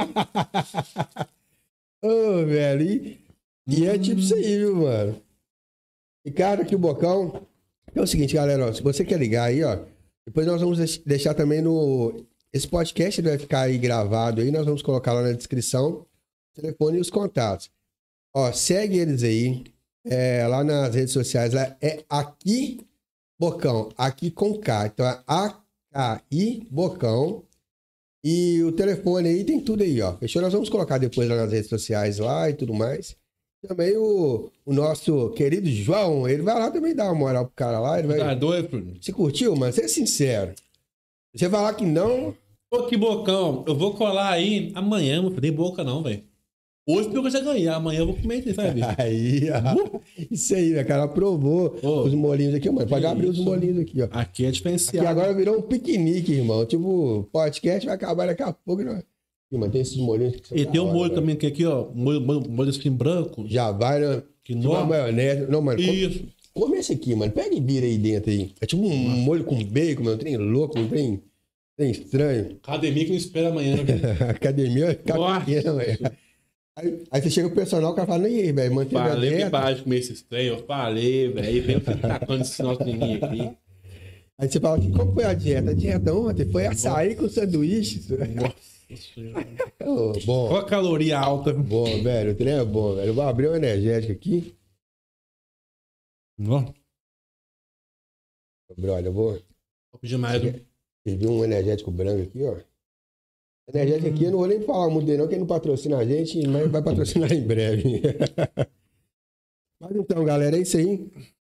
Ô, velho. E é tipo isso aí, viu, mano? E, cara, aqui o Bocão. É o seguinte, galera, ó. Se você quer ligar aí, ó. Depois nós vamos deixar também no. Esse podcast vai ficar aí gravado aí. Nós vamos colocar lá na descrição o telefone e os contatos. Ó, segue eles aí. Lá nas redes sociais. Lá é Aqui Bocão. Aqui com K. Então é AKI Bocão. E o telefone aí tem tudo aí, ó. Fechou? Nós vamos colocar depois lá nas redes sociais lá e tudo mais. Também o nosso querido João, ele vai lá também dar uma moral pro cara lá. Ele vai... Tá doido, Você curtiu, mano? Seja sincero. Você vai lá que não... Ô, que Bocão, eu vou colar aí amanhã, não tem boca não, velho. Hoje eu já ganhei, amanhã eu vou comer isso, sabe? Aí, ó. Isso aí, né? O cara aprovou os molinhos aqui, mano. Pode abrir os molinhos aqui, ó. Aqui é diferenciado. E agora virou um piquenique, irmão. Tipo, podcast vai acabar daqui a pouco, não é? Ih, mano, tem esses molinhos que E tem um molho também que aqui, ó. Molho assim branco. Já vai, né? Que tipo uma maionese. Não, mano. Isso. Come esse aqui, mano. Pega e vira aí dentro aí. É tipo um molho com bacon, mano. Um trem louco, um trem estranho. Academia que não espera amanhã, né? Academia fica pequena, velho. Aí você chega pro personal, o cara fala, nem aí, velho, manteve a dieta. Falei que para de comer esses trem, eu falei, velho. Aí vem tacando esse nosso menino aqui. Aí você fala, como foi a dieta? A dieta ontem foi açaí com sanduíche. Oh, bom. Olha a caloria alta. Bom, velho, o trem é bom, velho. Eu vou abrir um energético aqui. Ó. Brother, eu vou... Demais. Você viu um energético branco aqui, ó. Energético aqui, eu não vou nem falar muito dele não, que ele não patrocina a gente, mas vai patrocinar em breve. Mas então, galera, é isso aí.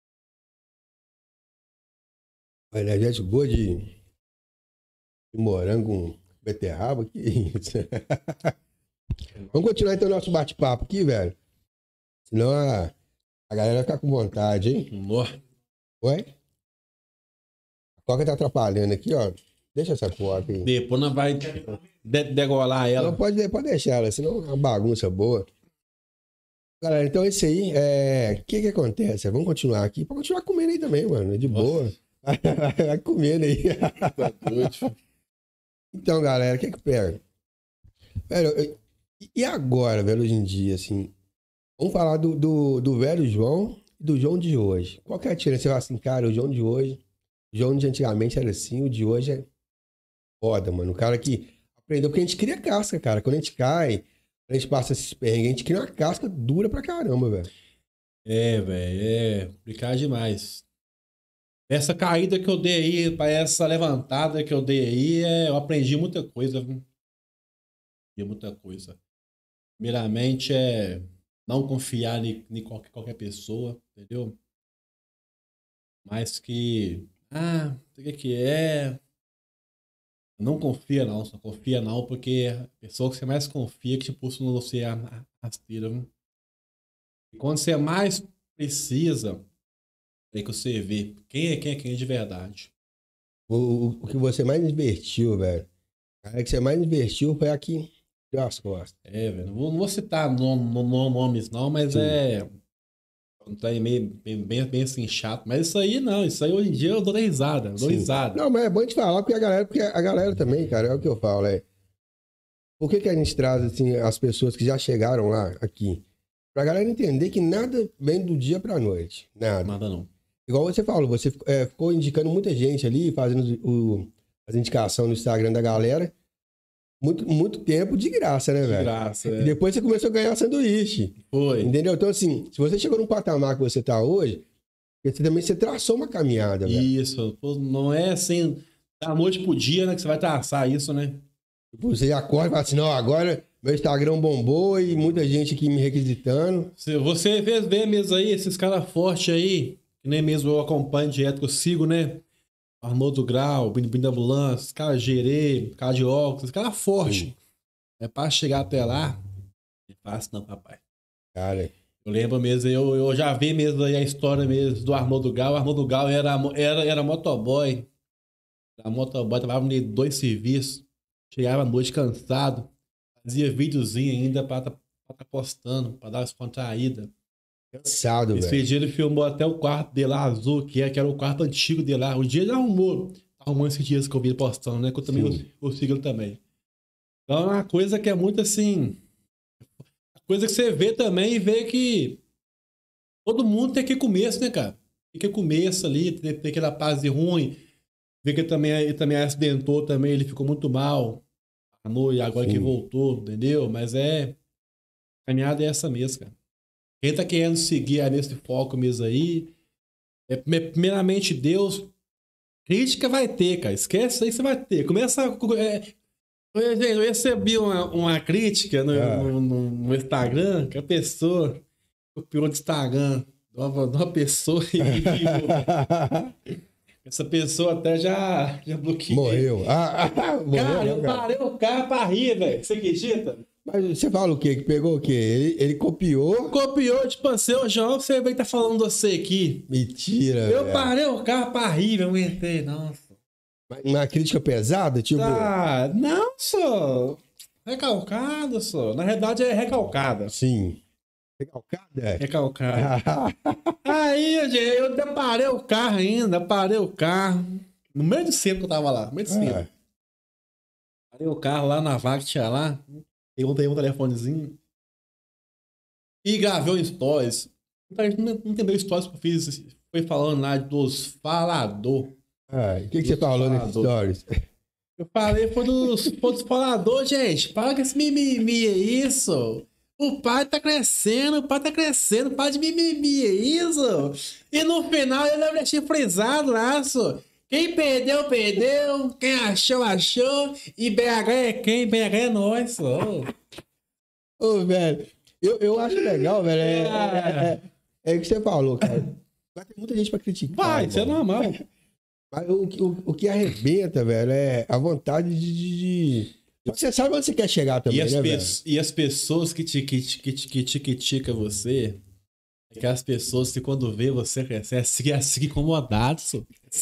O energético gosto de morango com beterraba, que isso. Vamos continuar então o nosso bate-papo aqui, velho. Senão a galera vai ficar com vontade, hein? Oi? A coca tá atrapalhando aqui, ó. Deixa essa coca aí. Depois nós vai degolar ela. Não, pode deixar ela, senão é uma bagunça boa. Galera, então esse aí, o que acontece? Vamos continuar aqui. Pode continuar comendo aí também, mano, de boa. Vai comendo aí. Então, galera, o que pega? Velho, e agora, velho, hoje em dia, assim, vamos falar do velho João e do João de hoje. Qual que é a diferença? Você fala assim, cara, o João de hoje, o João de antigamente era assim, o de hoje é foda, mano. O cara que aprendeu, porque a gente cria casca, cara. Quando a gente cai, quando a gente passa esses perrengues, a gente cria uma casca dura pra caramba, velho. Velho, é complicado demais. Essa caída que eu dei aí, essa levantada que eu dei aí, eu aprendi muita coisa, viu? Aprendi muita coisa. Primeiramente, não confiar em qualquer pessoa, entendeu? Mas que, o que é? Não confia não, só confia não, porque a pessoa que você mais confia que te puxa no você a rasteira, viu? E quando você mais precisa, é que você vê quem é de verdade. O que você mais investiu, velho. A que você mais investiu foi aqui. Deu as costas. É, velho, não vou citar nomes não, mas Sim. tá aí bem assim chato. Mas isso aí não, isso aí hoje em dia eu dou risada, eu dou Sim. risada. Não, mas é bom te falar, porque a galera também, cara, é o que eu falo, é. Por que a gente traz, assim, as pessoas que já chegaram lá, aqui? Pra galera entender que nada vem do dia pra noite. Nada. Nada não. Igual você falou, você ficou indicando muita gente ali, fazendo as indicações no Instagram da galera. Muito, muito tempo de graça, né, De velho? graça, E depois você começou a ganhar sanduíche. Foi. Entendeu? Então, assim, se você chegou num patamar que você tá hoje, você traçou uma caminhada, velho. Isso, pô, não é assim, da noite pro dia, né, que você vai traçar isso, né? Tipo, você acorda e fala assim, não, agora meu Instagram bombou e muita gente aqui me requisitando. Se você vê mesmo aí, esses caras fortes aí, que nem mesmo eu acompanho direto, que eu sigo, né? Arnoldo Grau, Bim da Ambulância, cara Gerê, cara de óculos, cara forte. Sim. É pra chegar até lá, não é fácil não, papai. Cara, Eu lembro mesmo, eu já vi mesmo aí a história mesmo do Arnoldo Grau. O Arnoldo Grau era motoboy. Era motoboy, trabalhava em 2 serviços. Chegava à noite cansado. Fazia videozinho ainda pra tá postando, pra dar uma descontraída. cansado, Esse velho. dia ele filmou até o quarto dele lá, azul, que era o quarto antigo dele lá. O dia ele arrumou esses dias que eu vi ele postando, né? Que eu também eu sigo ele também. Então é uma coisa que é muito assim. Coisa que você vê também e vê que todo mundo tem que começo, né, cara? Tem que começo ali, tem aquela fase ruim. Vê que ele também acidentou também, ele ficou muito mal à noite, agora que Sim. voltou, entendeu? Mas a caminhada é essa mesmo, cara. Quem tá querendo seguir nesse foco mesmo aí, primeiramente Deus, crítica vai ter, cara. Esquece isso aí, você vai ter. Começa. Eu recebi uma crítica no Instagram que a pessoa copiou do Instagram de uma pessoa e essa pessoa até já bloqueei. Morreu. Morreu, Cara, eu cara. parei o carro pra rir, velho. Você acredita? Mas você fala o quê? Que pegou o quê? Ele copiou? Copiou, tipo assim, ô João, você vai estar falando você aqui. Mentira, Eu velho. parei o carro pra rir, eu aguentei, nossa. Uma crítica pesada? Tipo, Ah, não, só. Recalcado, só. Na verdade é recalcada. sim. Recalcada? Recalcada. Aí, gente, eu ainda parei o carro ainda, parei o carro. No meio do centro que eu tava lá, no meio do centro. Parei o carro lá na vaga que tinha lá. Perguntei um telefonezinho. E gravei um stories. Não entendeu stories que eu fiz. Foi falando lá dos falador. O que você falou nesse stories? Eu falei, foi dos faladores, gente. Para com esse mimimi, é isso. O pai tá crescendo, para de mimimi, é isso. E no final ele vai deixar frisado lá, só. Quem perdeu, perdeu. Quem achou, achou. E BH é quem? BH é nós, só. Ô, velho, eu acho legal, velho. É o que você falou, cara. Vai ter muita gente pra criticar. Vai, isso é normal. Mas o que arrebenta, velho, é a vontade de... Você sabe onde você quer chegar também, né, velho? E as pessoas que te criticam você, é que as pessoas que quando vê você crescer, assim incomodados,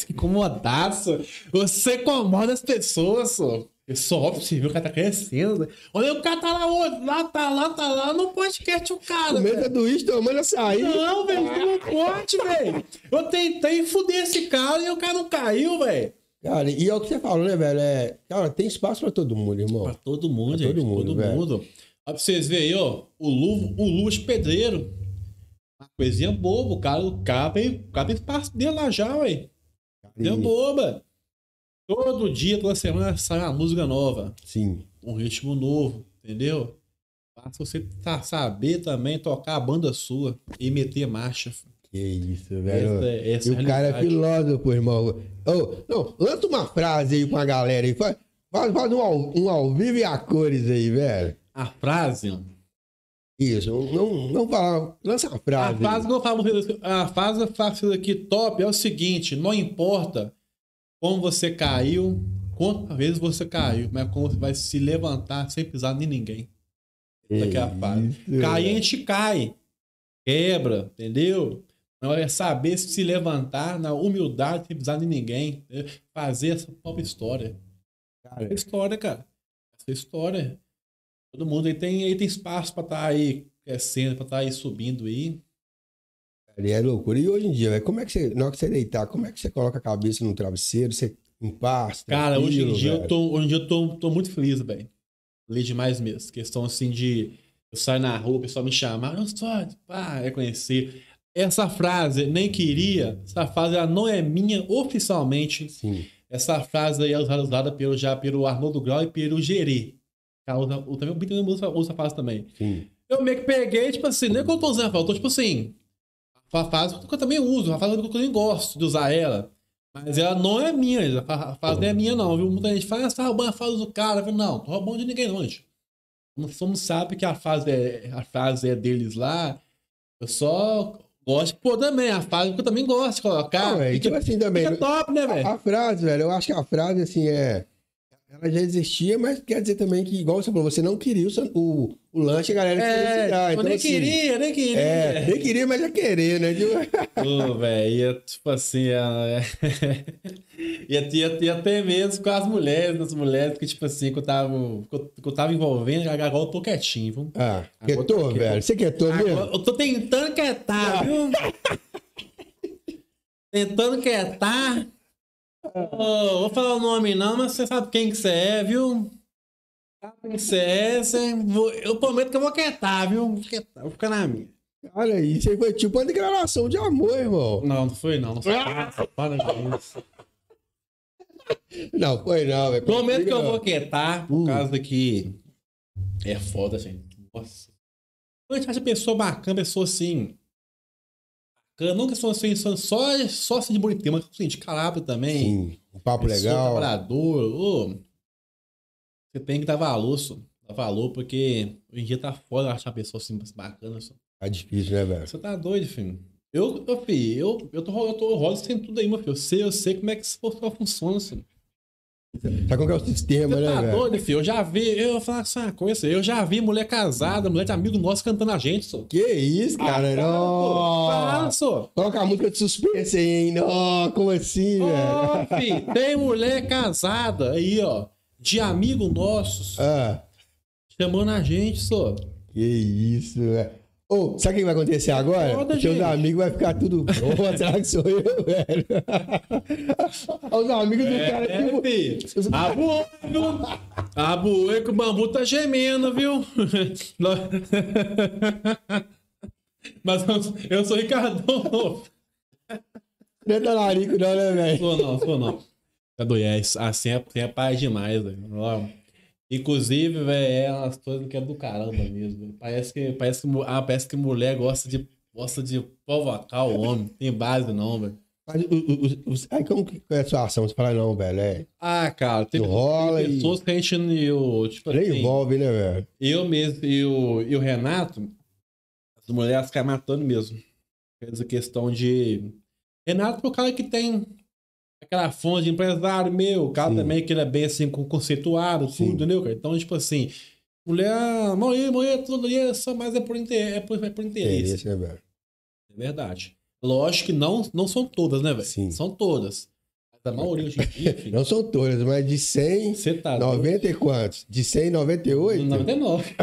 você incomoda as pessoas, só. É só óbvio, você viu o cara tá crescendo. Olha, o cara tá lá hoje, tá lá no podcast o cara. Comenta do Insta, tomando açaí. Não, velho, você não pode, velho. Eu tentei fuder esse cara e o cara não caiu, velho. Cara, e é o que você falou, né, velho? Cara, tem espaço pra todo mundo, irmão. Pra todo mundo, pra gente. todo mundo, velho. Olha pra vocês verem aí, ó. O Luva de Pedreiro. Uma coisinha boba. O cara tem espaço dele lá já, ué. Coisinha boba. Todo dia, toda semana sai uma música nova. Sim. Um ritmo novo, entendeu? Basta você saber também tocar a banda sua e meter marcha. Que isso, velho. Essa e o cara é filósofo, irmão. Não, lança uma frase aí pra galera aí. Faz um ao vivo e a cores aí, velho. A frase, Isso, não falar. Lança uma A frase. frase que eu falo, a frase que eu faço aqui top é o seguinte: não importa como você caiu, quantas vezes você caiu, mas como você vai se levantar sem pisar em ninguém. Essa aqui é a frase. Isso, Cair, a gente cai, quebra, entendeu? Não é saber se levantar na humildade, sem pisar em ninguém, né? Fazer essa própria história. cara. Essa história, cara. Essa história. Todo mundo aí tem espaço pra estar aí crescendo, pra estar aí subindo aí. Ali é loucura. E hoje em dia, velho, como é que você, na hora que você deitar, como é que você coloca a cabeça no travesseiro? Você em paz, Cara, hoje em tranquilo, dia velho? eu tô muito feliz, velho. Feliz demais mesmo. Questão assim de eu sair na rua, o pessoal me chamar, eu sou, pá, reconhecer. Essa frase, nem queria, essa frase ela não é minha oficialmente. Sim, Essa frase aí é usada pelo Arnoldo Grau e pelo Gerê. Cara, também o Peter usa a frase também. sim. Eu meio que peguei, tipo assim, nem que eu tô usando a frase, eu tô tipo assim, a frase que eu também uso, a frase que eu também gosto de usar ela. Mas ela não é minha, a frase não é minha, não, viu? Muita gente fala, ah, você tá roubando a frase do cara. Eu falo, não, tô roubando de ninguém, não, gente. Todo mundo sabe que a frase é deles lá. Eu só gosto de pôr também a frase, porque eu também gosto de Não, colocar. velho, tipo assim também. Fica top, né, velho? A frase, velho, eu acho que a frase, assim, ela já existia, mas quer dizer também que, igual você falou, você não queria o lanche, a galera queria se dar. Eu Então, nem assim, queria, nem queria. nem queria, mas já querer, né? Tipo, Pô, velho, tipo assim, ia ter mesmo com as mulheres que, tipo assim, que eu tava envolvendo, agora eu tô quietinho, viu? quietou, velho? Você quietou Agora mesmo? eu tô tentando quietar, viu? Tentando quietar. Ô, vou falar o nome não, mas você sabe quem que você é, viu? Sabe quem que você é, eu prometo que eu vou quietar, viu? Vou quietar, vou ficar na minha. Olha, isso aí foi tipo uma declaração de amor, irmão. Não, não foi não. Para com isso. Não, foi não, velho. Prometo que eu vou quietar, por Hum. causa que é foda, gente. Nossa. Quando a gente acha pessoa bacana, pessoa assim. Bacana, não que são assim, só assim de bonito, mas assim, de caráter também. Sim, um papo Pessoa legal. trabalhador. Ô, você tem que dar valor, só. Dar valor, porque hoje em dia tá foda achar pessoa assim bacana. Só. Tá difícil, né, velho? Você tá doido, filho? Eu rodo sem tudo aí, meu filho. Eu sei como é que esse pessoal funciona, assim. Sabe qual que é o sistema, Você né, tá velho? doido, filho? Eu vou falar assim uma coisa. Eu já vi mulher casada, mulher de amigo nosso cantando a gente, só. Que isso, cara? Para, só. Coloca a música de suspense aí, hein? Não, como assim, velho? Ô, filho, tem mulher casada aí, ó, de amigo nossos, chamando a gente, só. Que isso, velho. Ô, sabe o que vai acontecer agora? foda, Seus gente. amigos vai ficar tudo. Ô, será que sou eu, velho? Os amigos do cara tipo. Filho. Abuê que o bambu tá gemendo, viu? Mas eu sou Ricardão. Não é talarico, não, né, velho? Sou não. Cadu, assim é paz demais, velho. Ó, inclusive, velho, é umas coisas que é do caramba mesmo, velho. Parece que mulher gosta de provocar o homem. Tem base não, velho. Mas aí como que é a sua ação? Você fala, não, velho, Cara, tem rola pessoas que a gente, tipo nem assim, envolve, né, velho? eu mesmo e o Renato, as mulheres ficam matando mesmo. Essa questão de... Renato é o cara que tem aquela fonte de empresário meu, o cara Sim. também que ele é bem assim, conceituado, Sim. tudo, entendeu, cara? Então, tipo assim, mulher, tudo isso, mas é por interesse. Esse, né, velho? É verdade. Lógico que não são todas, né, velho? Sim. São todas. Mas a maioria hoje em dia, filho, Não são todas, mas de 100, você tá 90 e quantos? De 100, 98? 99.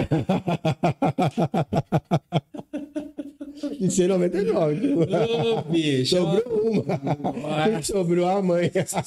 De 100, 99. Tipo. Ô, bicho. Sobrou uma. Sobrou a mãe.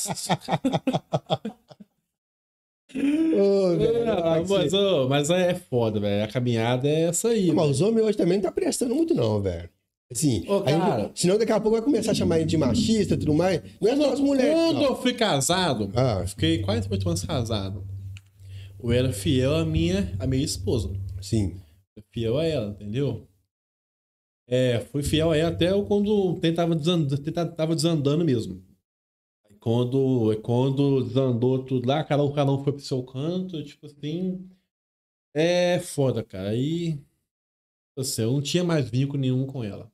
Ô, velho, Mas é foda, velho. A caminhada é essa aí. mas velho. os homens hoje também não tá prestando muito, não, velho. Assim, Ô, cara. senão daqui a pouco vai começar a chamar ele de machista e tudo mais. Não é só as mulheres. Quando não. eu fui casado, eu fiquei quase 8 anos casado. Eu era fiel à minha esposa. Sim. Fiel a ela, entendeu? Fui fiel a ela até quando tava desandando mesmo. Quando desandou tudo lá, cada um foi pro seu canto, tipo assim. É foda, cara. Aí Assim, eu não tinha mais vínculo nenhum com ela.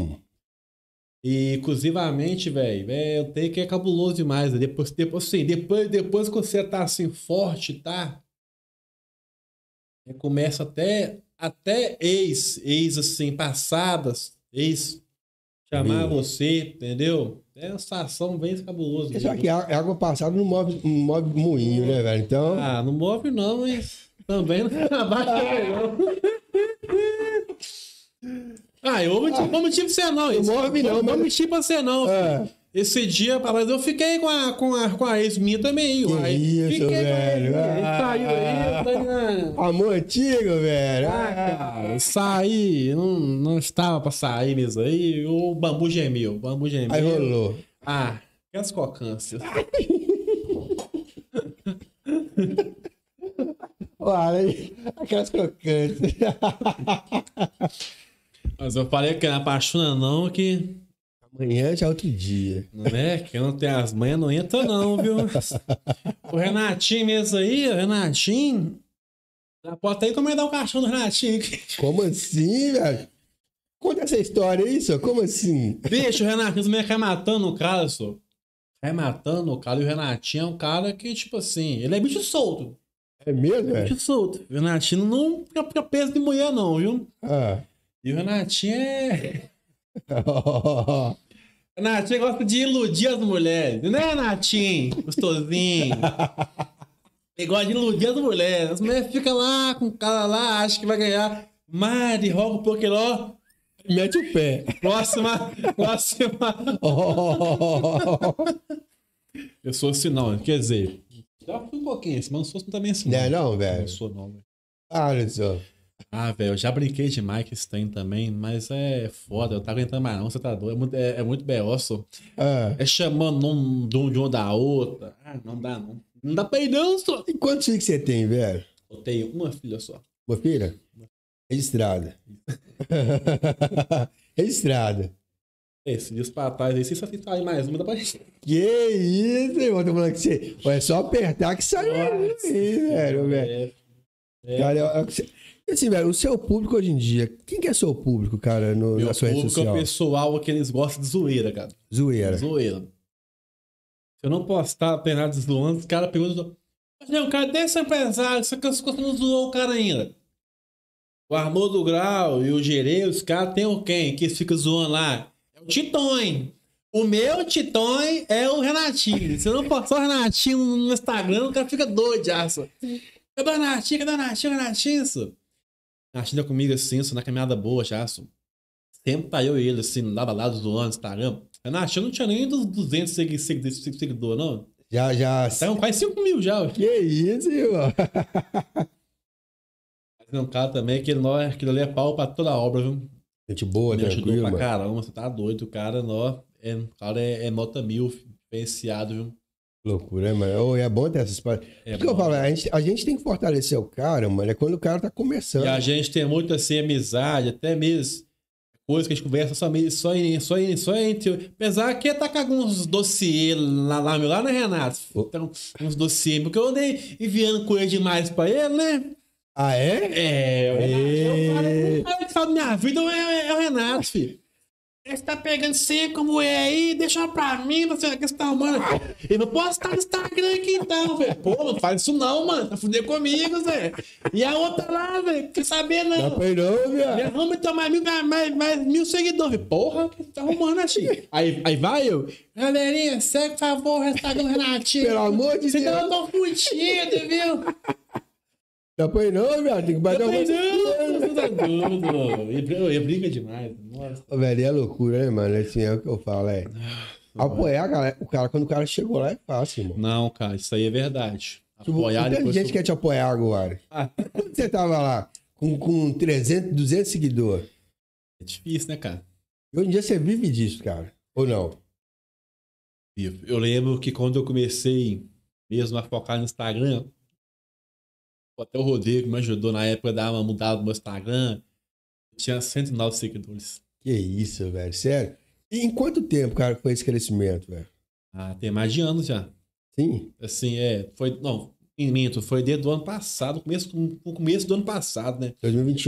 E, inclusivamente, velho, eu tenho que é cabuloso demais. Depois que você tá assim, forte, tá? Começa até assim, passadas, chamar você, entendeu? É uma situação bem cabulosa. Só que a água passada não move moinho, né, velho? Então. Ah, não move não, mas também não abaixa não. Ah, eu não menti pra você não. Não move não, Não mas... menti pra você não. Esse dia, mas eu fiquei com a ex minha também. Que isso, fiquei velho. Saiu aí. Amor antigo, velho. Cara, saí, não estava pra sair mesmo aí. O bambu gemeu. Aí rolou. Que as cocâncias. Olha aí, aquelas crocantes. Mas eu falei que não apaixona não, que... Amanhã já é outro dia. Não é? Quem não tem as manhas não entra não, viu? O Renatinho mesmo aí, o Renatinho... Já pode até encomendar o cachorro do Renatinho. Como assim, velho? Conta essa história aí, só. Como assim? Bicho, o Renatinho também cai matando o cara, só. Cai matando o cara. E o Renatinho é um cara que, tipo assim, ele é bicho solto. É mesmo, velho? Bicho solto. O Renatinho não fica peso de mulher, não, viu? E o Renatinho é... Renatinho gosta de iludir as mulheres. Não é, Renatinho? Gostosinho. Ele gosta de iludir as mulheres. As mulheres ficam lá com o cara lá, acha que vai ganhar. Mari, roga um Pokémon. Mete o pé. Próxima. Eu sou assim, não. Quer dizer, já fui um pouquinho, mas não sou também assim. Não, velho. Não sou, não, velho. Olha só. Velho, eu já brinquei demais com esse trem também, mas é foda, eu não tá aguentando mais não, você tá doido, é muito beosso. É chamando um de uma da outra, não dá não. Não dá pra ir não, só. E quantos filhos que você tem, velho? Eu tenho uma filha só. Uma filha? Registrada. Registrada. Esse dias pra trás aí, você só tem que sair mais uma, dá pra gente. Que isso, irmão? Tô falando que você... É só apertar que sai aí, velho. Cara, assim, velho, o seu público hoje em dia, quem que é seu público, cara, na sua rede social? Meu público é o pessoal que eles gostam de zoeira, cara. Zoeira. Se eu não postar penado zoando, os caras perguntam, não, cadê esse empresário? Você não zoou o cara ainda. O Armor do Grau e o Gerê, os caras tem o quem? Que fica zoando lá? É o Titonho. O meu Titonho é o Renatinho. Se eu não postar o Renatinho no Instagram, o cara fica doido, jaço. Cadê o Renatinho? Isso. Renatinho tá comigo assim, na caminhada boa, jaço. Sempre tá eu e ele, assim, lado a lado zoando no Instagram. Renatinho não tinha nem dos 200 seguidores, não. Já. Tá quase 5 mil já. Que isso, irmão? Tem um cara também que aquilo ali é pau pra toda a obra, viu? Gente boa, me tranquilo, ajudou pra mano. caramba, você tá doido. O cara, é nota 1000, diferenciado, viu? Loucura, né, mano? É bom ter essas paradas. Porque eu falo, a gente tem que fortalecer o cara, mano, é quando o cara tá começando. E a gente tem muito assim, amizade, até mesmo coisa que a gente conversa só entre. Apesar que tá com alguns dossiês lá, né, Renato? Então, uns dossiês, porque eu andei enviando coisa demais pra ele, né? Ah, é? O cara que fala da minha vida é o Renato, filho. Você tá pegando 5 mulher aí, deixa pra mim, você questão, mano. Eu não posso estar no Instagram aqui então, velho. Pô, não faz isso não, mano. Tá fudendo comigo, Zé. E a outra lá, velho, quer saber não? Não foi não, viado. Vamos então mais 1.000 seguidores. Porra, que tá arrumando assim. Aí vai eu. Galerinha, segue, por favor, o Instagram do Renatinho. Pelo amor de Deus. Senão eu tô fudido, viu? Não foi não, viado. Tem que bater uma coisa. Não, tá doido. Ele briga demais. Nossa. Velho, é loucura, né, mano? Assim, é o que eu falo, apoiar a galera, quando o cara chegou lá é fácil, irmão. Não, cara, isso aí é verdade. Apoiar tem gente que quer te apoiar agora. Quando você tava lá com 300, 200 seguidores? É difícil, né, cara? E hoje em dia você vive disso, cara? Ou não? Eu lembro que quando eu comecei mesmo a focar no Instagram, até o Rodrigo me ajudou na época a dar uma mudada no meu Instagram, eu tinha 109 seguidores. Que isso, velho, sério? E em quanto tempo, cara, foi esse crescimento, velho? Tem mais de anos já. Sim? Assim, foi desde o ano passado, no começo do ano passado, né? 2021.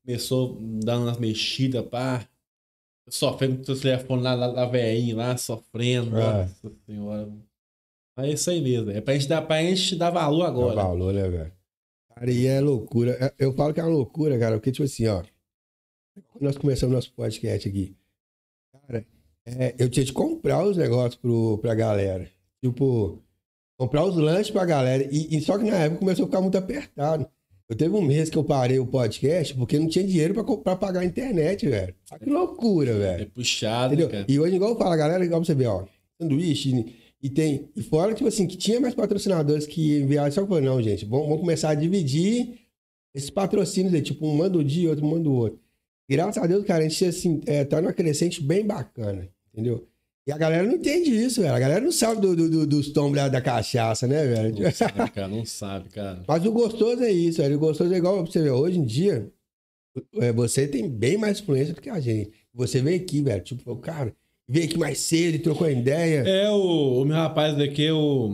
começou dando umas mexidas, pá. Sofrendo com o telefone lá, velhinho lá, sofrendo. Nossa senhora. Mas é isso aí mesmo. É pra gente dar valor agora. Dá valor, né, velho? Cara, e é loucura. Eu falo que é uma loucura, cara, porque, tipo assim, ó. Nós começamos nosso podcast aqui. Cara, eu tinha de comprar os negócios pra galera. Tipo, comprar os lanches pra galera. E só que na época começou a ficar muito apertado. Eu teve um mês que eu parei o podcast porque não tinha dinheiro pra pagar a internet, velho. Olha que loucura, velho. É puxado, entendeu? Cara. E hoje, igual eu falo, a galera, igual pra você ver, ó. Sanduíche, e fora, tipo assim, que tinha mais patrocinadores que enviaram. Só que eu falei, não, gente, vamos começar a dividir esses patrocínios aí. Tipo, um manda um dia, outro manda o outro. Graças a Deus, cara, a gente assim, tá numa crescente bem bacana, entendeu? E a galera não entende isso, velho. A galera não sabe dos tombos da cachaça, né, velho? Não sabe, cara. Não sabe, cara. Mas o gostoso é isso, velho. O gostoso é igual pra você ver. Hoje em dia, você tem bem mais influência do que a gente. Você veio aqui, velho. Tipo, cara, veio aqui mais cedo e trocou ideia. O meu rapaz daqui,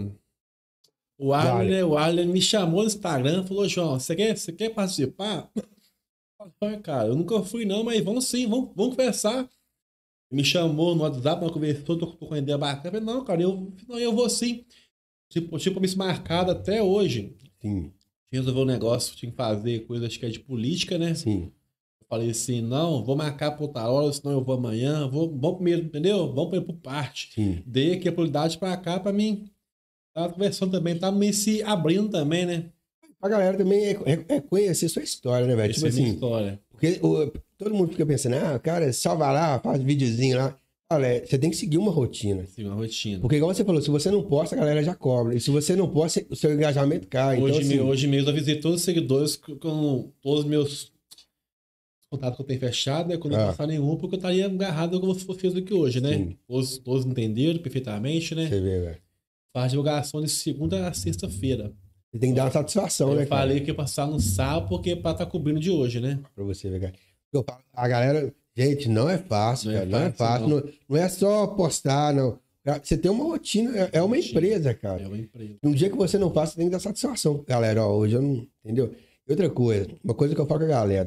o Arlen, né? O Arlen me chamou no Instagram e falou, João, você quer participar? Cara, eu nunca fui não, mas vamos sim, vamos conversar. Me chamou no WhatsApp, nós conversou, tô com uma ideia bacana. Eu falei, não, cara, eu vou sim. Tipo, me marcado até hoje. Sim. Resolver um negócio, tinha que fazer coisa, acho que é de política, né? Sim. Eu falei assim, não, vou marcar por outra hora, senão eu vou amanhã. Vamos primeiro, entendeu? Vamos primeiro por parte. Sim. Dei aqui a prioridade pra cá, pra mim. Tava conversando também, tava meio se abrindo também, né? A galera também conhecer sua história, né, velho? Tipo assim, história. Porque todo mundo fica pensando, cara, salva lá, faz videozinho lá. Olha, você tem que seguir uma rotina. Seguir uma rotina. Porque, igual você falou, se você não posta, a galera já cobra. E se você não posta, o seu engajamento cai. Hoje mesmo eu avisei todos os seguidores com todos os meus contatos que eu tenho fechado, né? Quando não passar nenhum, porque eu estaria agarrado como eu fiz aqui hoje, né? Todos entenderam perfeitamente, né? Você vê, velho. Faz divulgação de segunda a sexta-feira. Você tem que dar uma satisfação, né, cara? Eu falei que ia passar no sábado porque pra estar cobrindo de hoje, né? Pra você ver, cara. A galera, gente, não é fácil, cara. Não é fácil. Não é só postar, não. Você tem uma rotina, é uma empresa, cara. É uma empresa. Um dia que você não faz, você tem que dar satisfação. Galera, ó, hoje eu não. Entendeu? E outra coisa, uma coisa que eu falo com a galera.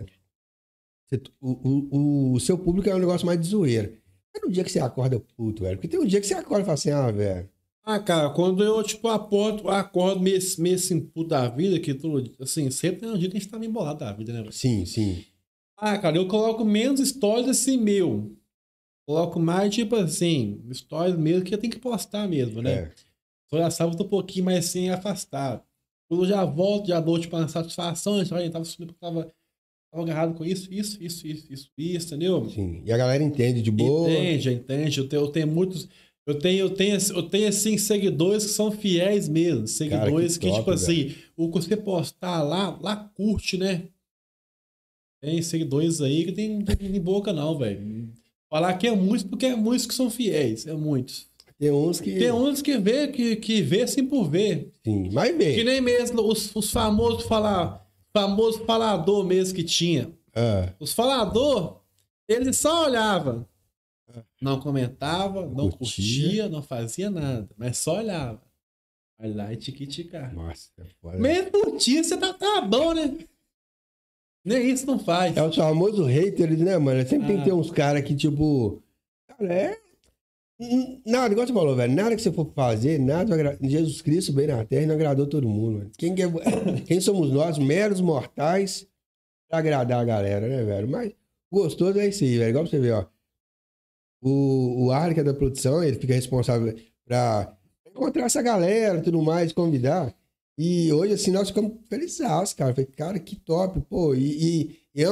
O seu público é um negócio mais de zoeira. É no dia que você acorda puto, velho. Porque tem um dia que você acorda e fala assim, velho. Cara, quando eu, tipo, acordo meio assim, puto da vida, que tudo, assim, sempre tem um dia que a gente tá meio embolado da vida, né? Sim, sim. Cara, eu coloco menos stories assim, meu. Coloco mais, tipo assim, stories mesmo que eu tenho que postar mesmo, né? Só já sábado um pouquinho mais assim, afastado. Quando eu já volto, já dou, tipo, uma satisfação, a gente tava subindo porque tava agarrado com isso, entendeu? Sim, e a galera entende de boa. Entende. Eu tenho muitos... Eu tenho, assim, seguidores que são fiéis mesmo. Seguidores que, tipo assim, o que você postar lá curte, né? Tem seguidores aí que tem de boca não, velho. Falar que é muitos porque é muitos que são fiéis. É muitos. Tem uns que vê assim por ver. Sim, mas vê. Que nem mesmo os famosos falador mesmo que tinha. Os falador, eles só olhavam. Não comentava, não curtia, não fazia nada, mas só olhava. Vai lá e ticar. Nossa, é foda. Mesmo notícia tá bom, né? Nem isso não faz. É o famoso hater, né, mano? Sempre tem que ter uns caras que, tipo... Cara, nada, igual você falou, velho. Nada que você for fazer, nada... Jesus Cristo veio na Terra e não agradou todo mundo, mano. Quem somos nós, meros mortais, pra agradar a galera, né, velho? Mas gostoso é isso aí, velho. Igual você vê, ó. O Arlen, que é da produção, ele fica responsável pra encontrar essa galera e tudo mais, convidar. E hoje, assim, nós ficamos felizes, cara. Falei, cara, que top, pô. E é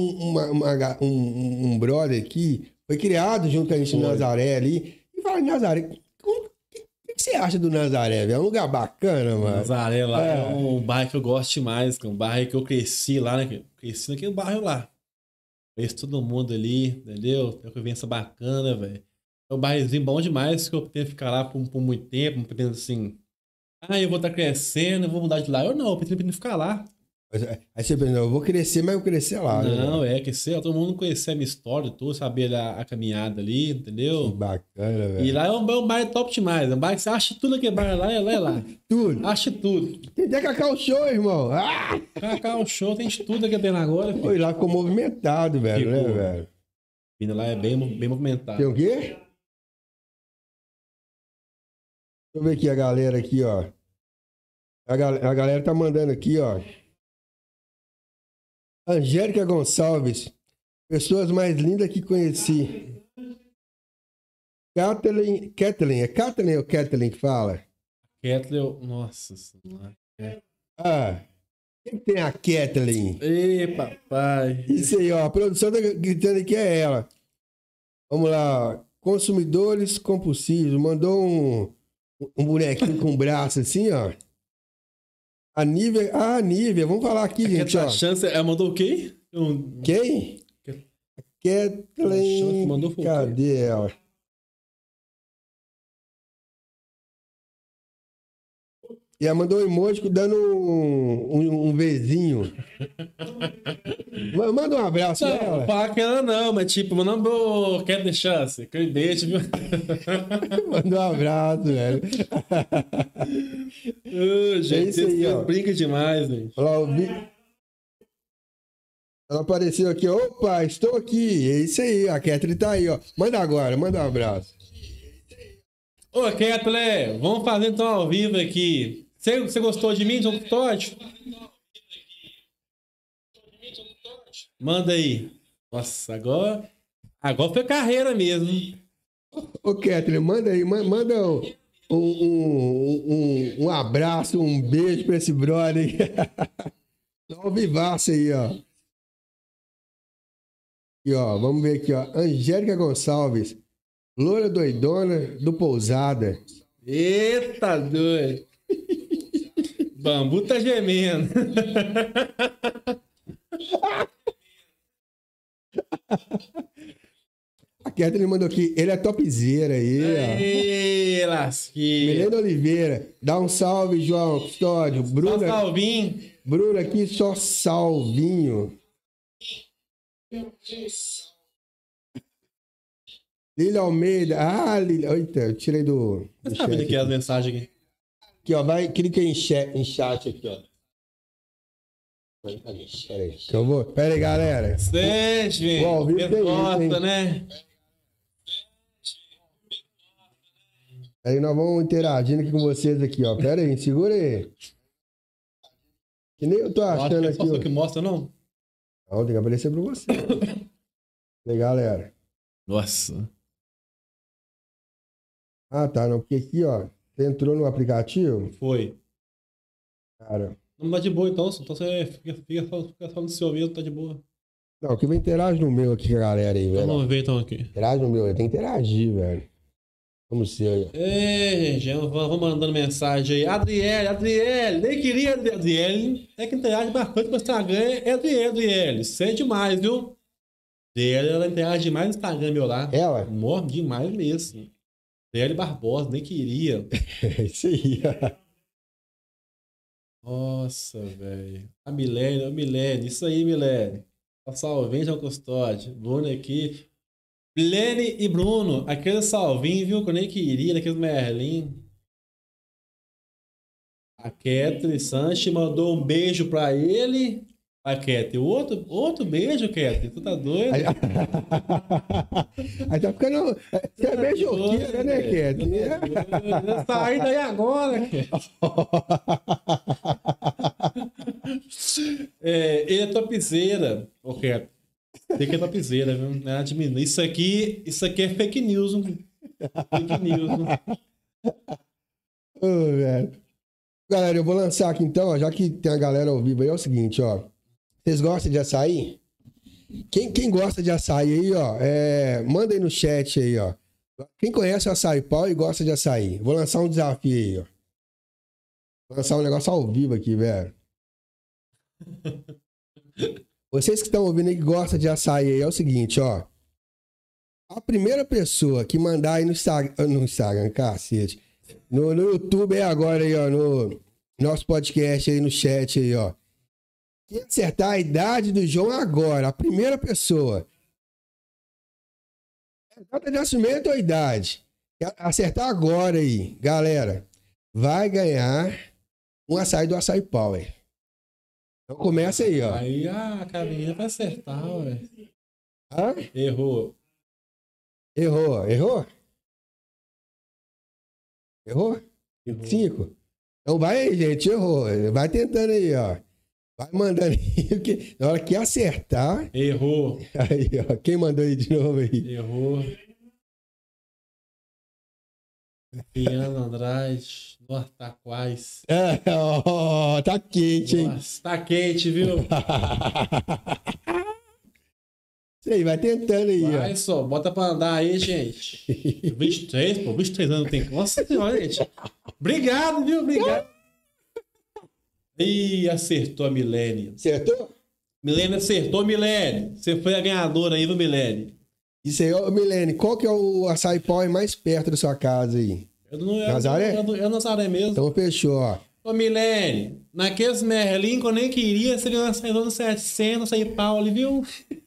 um brother que foi criado junto com a gente no Nazaré ali. E fala, Nazaré, o que você acha do Nazaré, velho? É um lugar bacana, mano. Nazaré lá é um bairro que eu gosto demais, um bairro que eu cresci lá, né? Cresci naquele bairro lá. Conheço todo mundo ali, entendeu? Tem uma convivência bacana, velho. É um bairrozinho bom demais, que eu pretendo ficar lá por muito tempo, pretendo assim... eu vou estar crescendo, eu vou mudar de lá. Eu não, eu pretendo ficar lá. Aí você pensa, eu vou crescer, mas eu vou crescer lá, né? Não, é que todo mundo conhecer a minha história, tudo, saber a caminhada ali, Que entendeu? bacana, E velho. lá é um bairro top demais. É um bairro que você acha tudo que é bairro lá, é lá. Tudo. Acha tudo. Tem até Cacau Show, irmão. Ah! Cacau Show, tem de tudo aqui dentro agora, filho. Foi lá, ficou movimentado, velho, né, Ficou. velho? Vindo lá é bem movimentado. Tem o quê? Deixa eu ver aqui a galera aqui, ó. A galera tá mandando aqui, ó. Angélica Gonçalves. Pessoas mais lindas que conheci. Kathleen. É Kathleen ou Kathleen que fala? Kettler, nossa senhora. Ah, quem tem a Kathleen? Ei, papai. Isso aí, ó. A produção tá gritando aqui é ela. Vamos lá. Consumidores compulsivos. Mandou um bonequinho com braço assim, ó. A Nívia. Ah, a Nívia. Vamos falar aqui, gente, ó. Chance, ela mandou o quê? Quem? Kathleen. Mandou foi o quê? Cadê ela? E ela mandou um emoji dando um Vzinho. Manda um abraço pra Não, ela. fala que ela não, mas tipo, mandou quer ter chance. Que deixa, viu? Manda um abraço, velho. Gente, isso aí, ó. brinca demais, gente. Olha lá, ela apareceu aqui. Opa, estou aqui. É isso aí, a Kathleen tá aí, ó. Manda agora, manda um abraço. Ô, Ketley, vamos fazer então ao vivo aqui. Você gostou de mim, João Custódio? Manda aí. Nossa, agora foi carreira mesmo. Ô, Kathleen, manda aí, manda um abraço, um beijo pra esse brother aí. Dá um vivaço aí, ó. E ó, vamos ver aqui, ó. Angélica Gonçalves, loura doidona do Pousada. Eita, doido. Bambu tá gemendo. A Kathleen mandou aqui, ele é topzera aí, ó. Ei, lasquinha. Milena Oliveira, dá um salve, João Custódio. Bruna, Salvinho. Bruna aqui, só salvinho. Lília Almeida. Ah, Lília. Eita, eu tirei do Você sabe o que é as mensagens aqui? Aqui, ó. Vai, clica em chat aqui, ó. Pera aí, galera. Sente, Bom, ao vivo tem isso, gosta, hein? né? Aí nós vamos interagindo aqui com vocês aqui, ó. Pera aí, segura aí. Que nem eu tô achando aqui, Só ó. que mostra, não? Não, tem que aparecer pra você. Aí, galera. Nossa. Ah, tá, não. Porque aqui, ó. Você entrou no aplicativo? Foi. Cara. Não tá de boa, então. Então você fica só no seu mesmo, tá de boa. Não, que vai interagir no meu aqui com a galera aí, velho. Vamos ver então aqui. Interage no meu, tem que interagir, velho. Como ser. Ei, gente, vamos mandando mensagem aí. Adriele, nem queria Adriele. É que interage bastante com o Instagram. É Adriele. Sei demais, viu? Adriele, ela interage demais no Instagram, meu lá. Ela? Morre demais mesmo. Adriele Barbosa, nem queria. É isso aí, ó. Nossa, velho. A Milene, isso aí, Milene. Salvinho, João Custódio. Bruno aqui. Milene e Bruno, aquele salvinho, viu? Que eu nem queria, daqueles Merlin. A Kathleen Sanches mandou um beijo pra ele. A Kathleen, outro beijo, Kathleen. Tu tá doido? Aí tá ficando. Você é beijoqueira, né, Kathleen? Saí daí agora, ele é topzera, ô Kathleen. Tem que é topzera, viu? Não é diminuir. Isso aqui é fake news. Fake news. Ô, velho. Galera, eu vou lançar aqui então, ó, já que tem a galera ao vivo aí, é o seguinte, ó. Vocês gostam de açaí? Quem gosta de açaí aí, ó, manda aí no chat aí, ó. Quem conhece o Açaí Pau e gosta de açaí? Vou lançar um desafio aí, ó. Vou lançar um negócio ao vivo aqui, velho. Vocês que estão ouvindo aí que gostam de açaí aí, é o seguinte, ó. A primeira pessoa que mandar aí no Instagram, cacete. No YouTube aí agora aí, ó. No nosso podcast aí, no chat aí, ó. Quem acertar a idade do João agora, a primeira pessoa. Data de nascimento ou idade? Acertar agora aí, galera. Vai ganhar um açaí do Açaí Power. Então começa aí, ó. Aí a cabine vai acertar, ué. Hã? Errou. Errou. 25? Então vai aí, gente. Errou. Vai tentando aí, ó. Vai mandando aí. Porque na hora que acertar. Errou. Aí, ó. Quem mandou aí de novo aí? Errou. Piano Andrade. Nossa, tá quase. Ó, tá quente, hein? Nossa, tá quente, viu? Isso aí, vai tentando aí, ó. Vai só, bota pra andar aí, gente. 23, pô, 23 anos tem. Nossa senhora, gente. Obrigado, viu? Obrigado. Ih, acertou a Milene. Acertou? Milene acertou, Milene. Você foi a ganhadora aí, viu, Milene? Isso aí, ó, Milene, qual que é o açaí power mais perto da sua casa aí? Nazaré? É Nazaré mesmo. Então fechou, ó. Ô, Milene, naqueles Merlin que eu nem queria, você ganhou essa no 700 aí, Paulo, viu?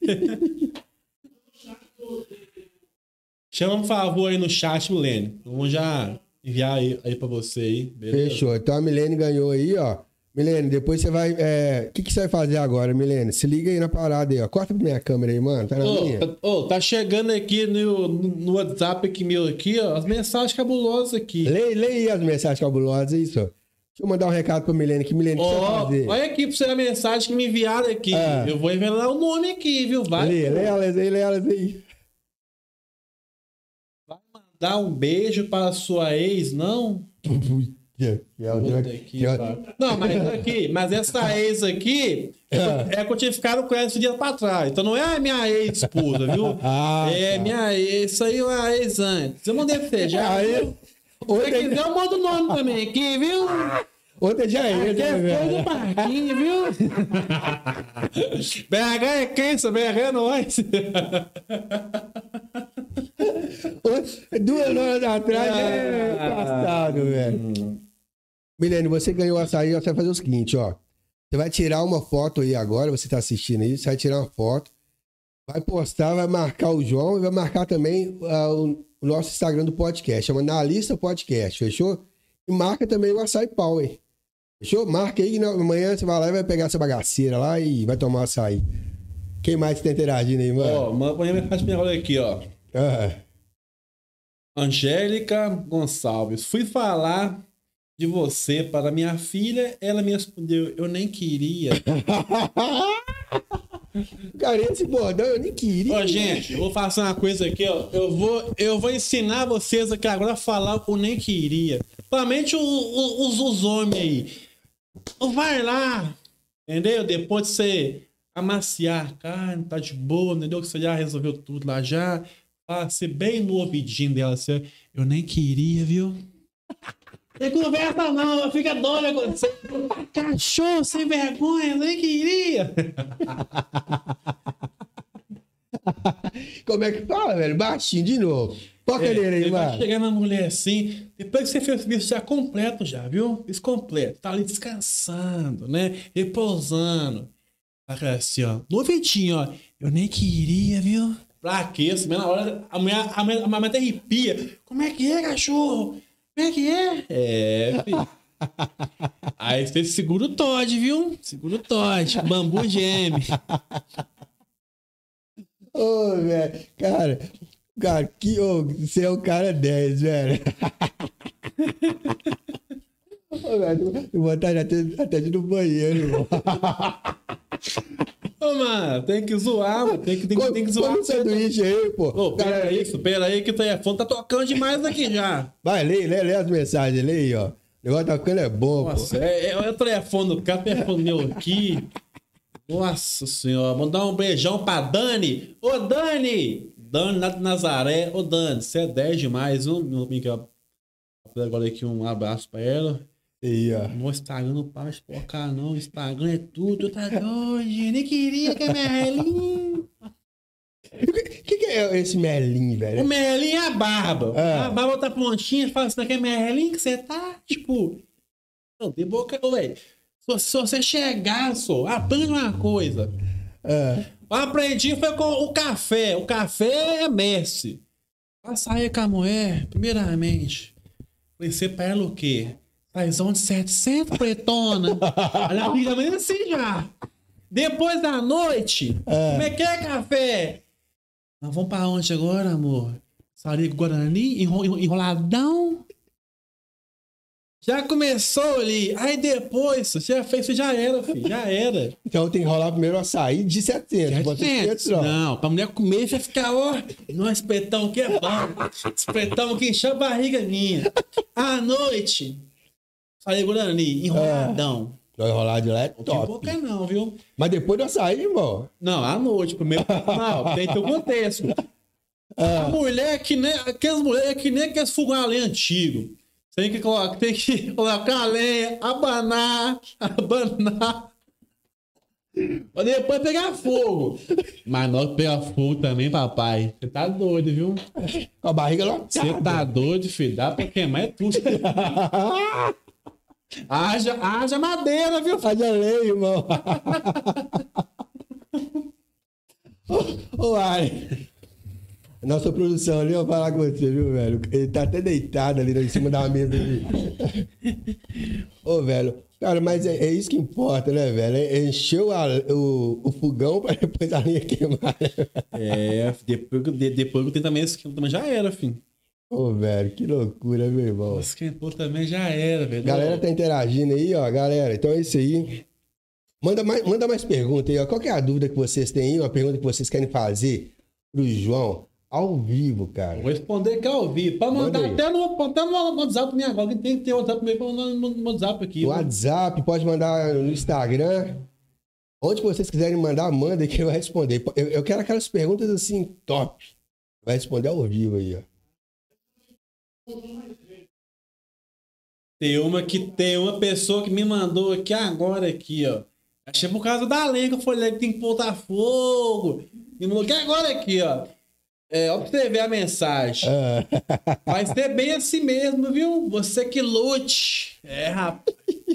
Chama, por favor, aí no chat, Milene. Vamos já enviar aí pra você aí, beleza? Fechou. Então a Milene ganhou aí, ó. Milene, depois você vai... O que você vai fazer agora, Milene? Se liga aí na parada aí, ó. Corta pra minha câmera aí, mano. Tá na minha? Tá chegando aqui no WhatsApp aqui, meu aqui, ó, as mensagens cabulosas aqui. Leia aí as mensagens cabulosas, isso. Deixa eu mandar um recado pra Milene, que Milene, o que você vai fazer? Olha aqui pra você a mensagem que me enviaram aqui. Eu vou revelar o nome aqui, viu? Leia elas aí. Vai mandar um beijo para a sua ex, não? Não, mas essa ex aqui é que eu tinha ficado com ela esse dia pra trás. Então não é a minha ex-esposa, viu? Minha ex, isso aí é uma ex antes. Eu mandei pra você já. Se você quiser, eu mando o nome também aqui, viu? Outra já é. Depois do parquinho, viu? BH é quem? Essa BH é nós. 2 horas atrás é passado, velho. Milene, você ganhou o açaí, você vai fazer o seguinte, ó. Você vai tirar uma foto aí agora, você tá assistindo aí, você vai tirar uma foto, vai postar, vai marcar o João e vai marcar também o nosso Instagram do podcast, chama Na Lista Podcast, fechou? E marca também o Açaí Power, fechou? Marca aí, amanhã você vai lá e vai pegar essa bagaceira lá e vai tomar açaí. Quem mais tá interagindo aí, mano? Ó, manda minha mensagem olha aqui, ó. Angélica Gonçalves, fui falar de você para minha filha, ela me respondeu, eu nem queria. Cara, esse bordão eu nem queria. Ó, gente, eu vou fazer uma coisa aqui, ó. Eu vou ensinar vocês aqui agora a falar o nem queria. Principalmente os homens aí. Vai lá, entendeu? Depois de você amaciar a carne, tá de boa, entendeu? Que você já resolveu tudo lá já. Ser bem no ouvidinho dela, assim, eu nem queria, viu? Não conversa não, fica doida com você. Cachorro sem vergonha, nem queria. Como é que fala, velho? Baixinho de novo. Toca nele aí, mano. Vai chegar na mulher assim, depois que você fez isso já completo já, viu? Isso completo. Tá ali descansando, né? Repousando. Assim, ó. No ouvidinho, ó. Eu nem queria, viu? Pra quê? Assim, na hora, a mulher até arrepia. Como é que é, cachorro? Como é que é? Filho. Aí você segura o Todd, viu? Segura o Todd. Bambu geme. Ô, velho. Cara, você é o cara 10, velho. Ô, velho, eu vou estar até no banheiro, irmão. Ô, mano, tem que zoar, mano. Tem que zoar. Põe o sanduíche aí, pô. Ô, pera aí que o telefone tá tocando demais aqui já. Vai, lê as mensagens, lê aí, ó. O negócio tá ficando é bom, nossa, pô. É o telefone do cara, o telefone meu aqui. Nossa senhora, mandar um beijão pra Dani. Ô, Dani! Dani lá de Nazaré. Ô, Dani, você é 10 demais, viu? Meu amigo, agora aqui um abraço pra ela. E, ó. No Instagram não para de focar, não. Instagram é tudo. Tá doido, nem queria que é Merlin. O que é esse Merlin, velho? O Merlin é a barba. A barba tá pontinha, fala assim, que é Merlin que você tá? Tipo, não tem boca. Ô, velho, Se você chegar, só, aprende uma coisa. Eu aprendi foi com o café. O café é Messi. Pra sair com a mulher, primeiramente, conhecer pra ela o quê? Paizão de 700, pretona. Olha a vida meio assim já. Depois da noite, como é que é café? Nós vamos pra onde agora, amor? Sarico Guarani, enroladão. Já começou ali. Aí depois, você já era, filho. Já era. Então tem que rolar primeiro o açaí de 700. 700. Não, pra mulher comer, já ficar, ó. Não, espetão que é bom. Espetão que enche a barriga minha. À noite, Sarico Guarani, enroladão. Enrolar de lá é Não top. pouca não, viu? Mas depois do açaí, irmão. Não, à noite, primeiro. Não, tem teu contexto. A mulher que nem. Aquelas mulheres que nem aqueles fogão a lenha antigo. Tem que colocar a lenha, abanar. Pra depois pegar fogo. Mas nós pegar fogo também, papai. Você tá doido, viu? Com a barriga lotada. Você tá doido, filho. Dá pra queimar é tudo. Haja madeira, viu? Haja lei, irmão. Ô, Ari. Nossa produção ali, eu vou falar com você, viu, velho? Ele tá até deitado ali em cima da mesa. Ô, velho. Cara, mas é isso que importa, né, velho? É encher o fogão pra depois a linha queimar. Depois que eu tenho também esse também já era, filho. Ô, velho, que loucura, meu irmão. Esquentou também já era, velho. Galera tá interagindo aí, ó, galera. Então é isso aí. Manda mais perguntas aí, ó. Qual que é a dúvida que vocês têm aí? Uma pergunta que vocês querem fazer pro João ao vivo, cara. Vou responder aqui ao vivo. Pode mandar até no WhatsApp pra mim agora. Tem que ter WhatsApp pra mandar no WhatsApp aqui. No WhatsApp, pode mandar no Instagram. Onde vocês quiserem mandar, manda que eu vou responder. Eu quero aquelas perguntas assim, top. Vai responder ao vivo aí, ó. Tem uma pessoa que me mandou aqui agora, aqui, ó. Achei por causa da lenha que eu falei que tem que botar fogo. Me mandou aqui agora, aqui, ó. Ó, pra você ver a mensagem. Vai ser bem assim mesmo, viu? Você que lute. Rapaz.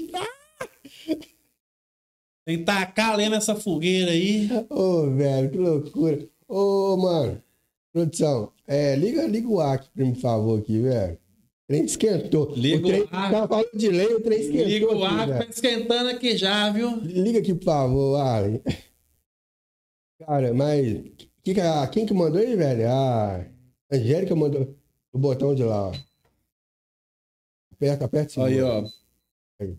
Tem que tacar a lenha nessa fogueira aí. Ô, velho, que loucura. Ô, mano. Produção, liga o ar aqui, por favor, aqui, velho. O trem esquentou. Liga o ar. Tava falando de lenha, o trem esquentou. Liga o ar, aqui, tá esquentando aqui já, viu? Liga aqui, por favor, Allen. Cara, mas... Quem que mandou aí, velho? A Angélica mandou o botão de lá, ó. Aperta sim. Aí, ó. Aí.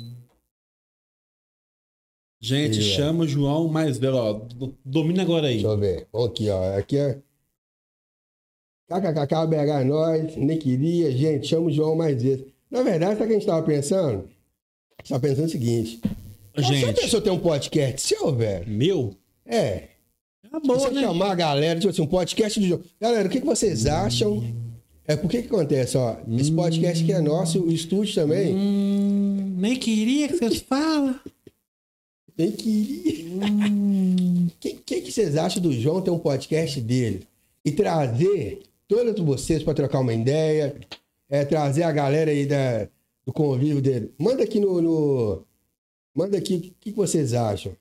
Gente, aí, chama o João mais velho, ó. Domina agora aí. Deixa eu ver. Vamos aqui, ó. Aqui é... KKKK, BH, nós, nem queria. Gente, chama o João mais vezes. Na verdade, sabe o que a gente tava pensando? A gente tava pensando o seguinte. Gente. Se a pessoa tem um podcast seu, velho? Meu? Tá bom, você né? chamar a galera, tipo assim, um podcast do João. Galera, o que vocês acham? Por que acontece, ó? Esse podcast aqui é nosso, o estúdio também. Nem queria que vocês falam. Nem queria. O que vocês acham do João ter um podcast dele? E trazer todos vocês para trocar uma ideia, trazer a galera aí do convívio dele. Manda aqui Manda aqui o que vocês acham.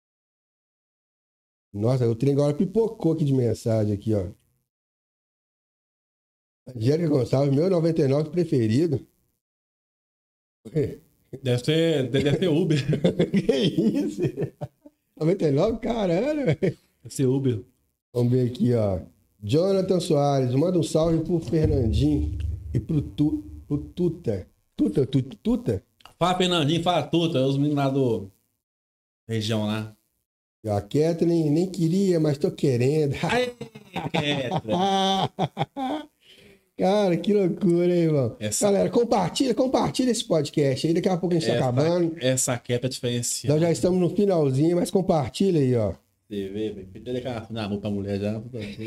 Nossa, o trem agora pipocou aqui de mensagem aqui, ó. Angélica Gonçalves, meu 99 preferido. Deve ser Uber. Que isso? 99, caralho, velho. Deve ser Uber. Vamos ver aqui, ó. Jonathan Soares, manda um salve pro Fernandinho e pro Tuta. Tuta? Fala, Fernandinho, fala Tuta, os meninos lá do região lá. A Kathleen, nem queria, mas tô querendo. Aí, Kathleen. Cara, que loucura, hein, irmão? Galera, compartilha esse podcast aí. Daqui a pouco a gente tá acabando. Essa Kathleen é diferenciada. Nós já estamos no finalzinho, mas compartilha aí, ó. Você vê, velho. Na mão pra mulher já.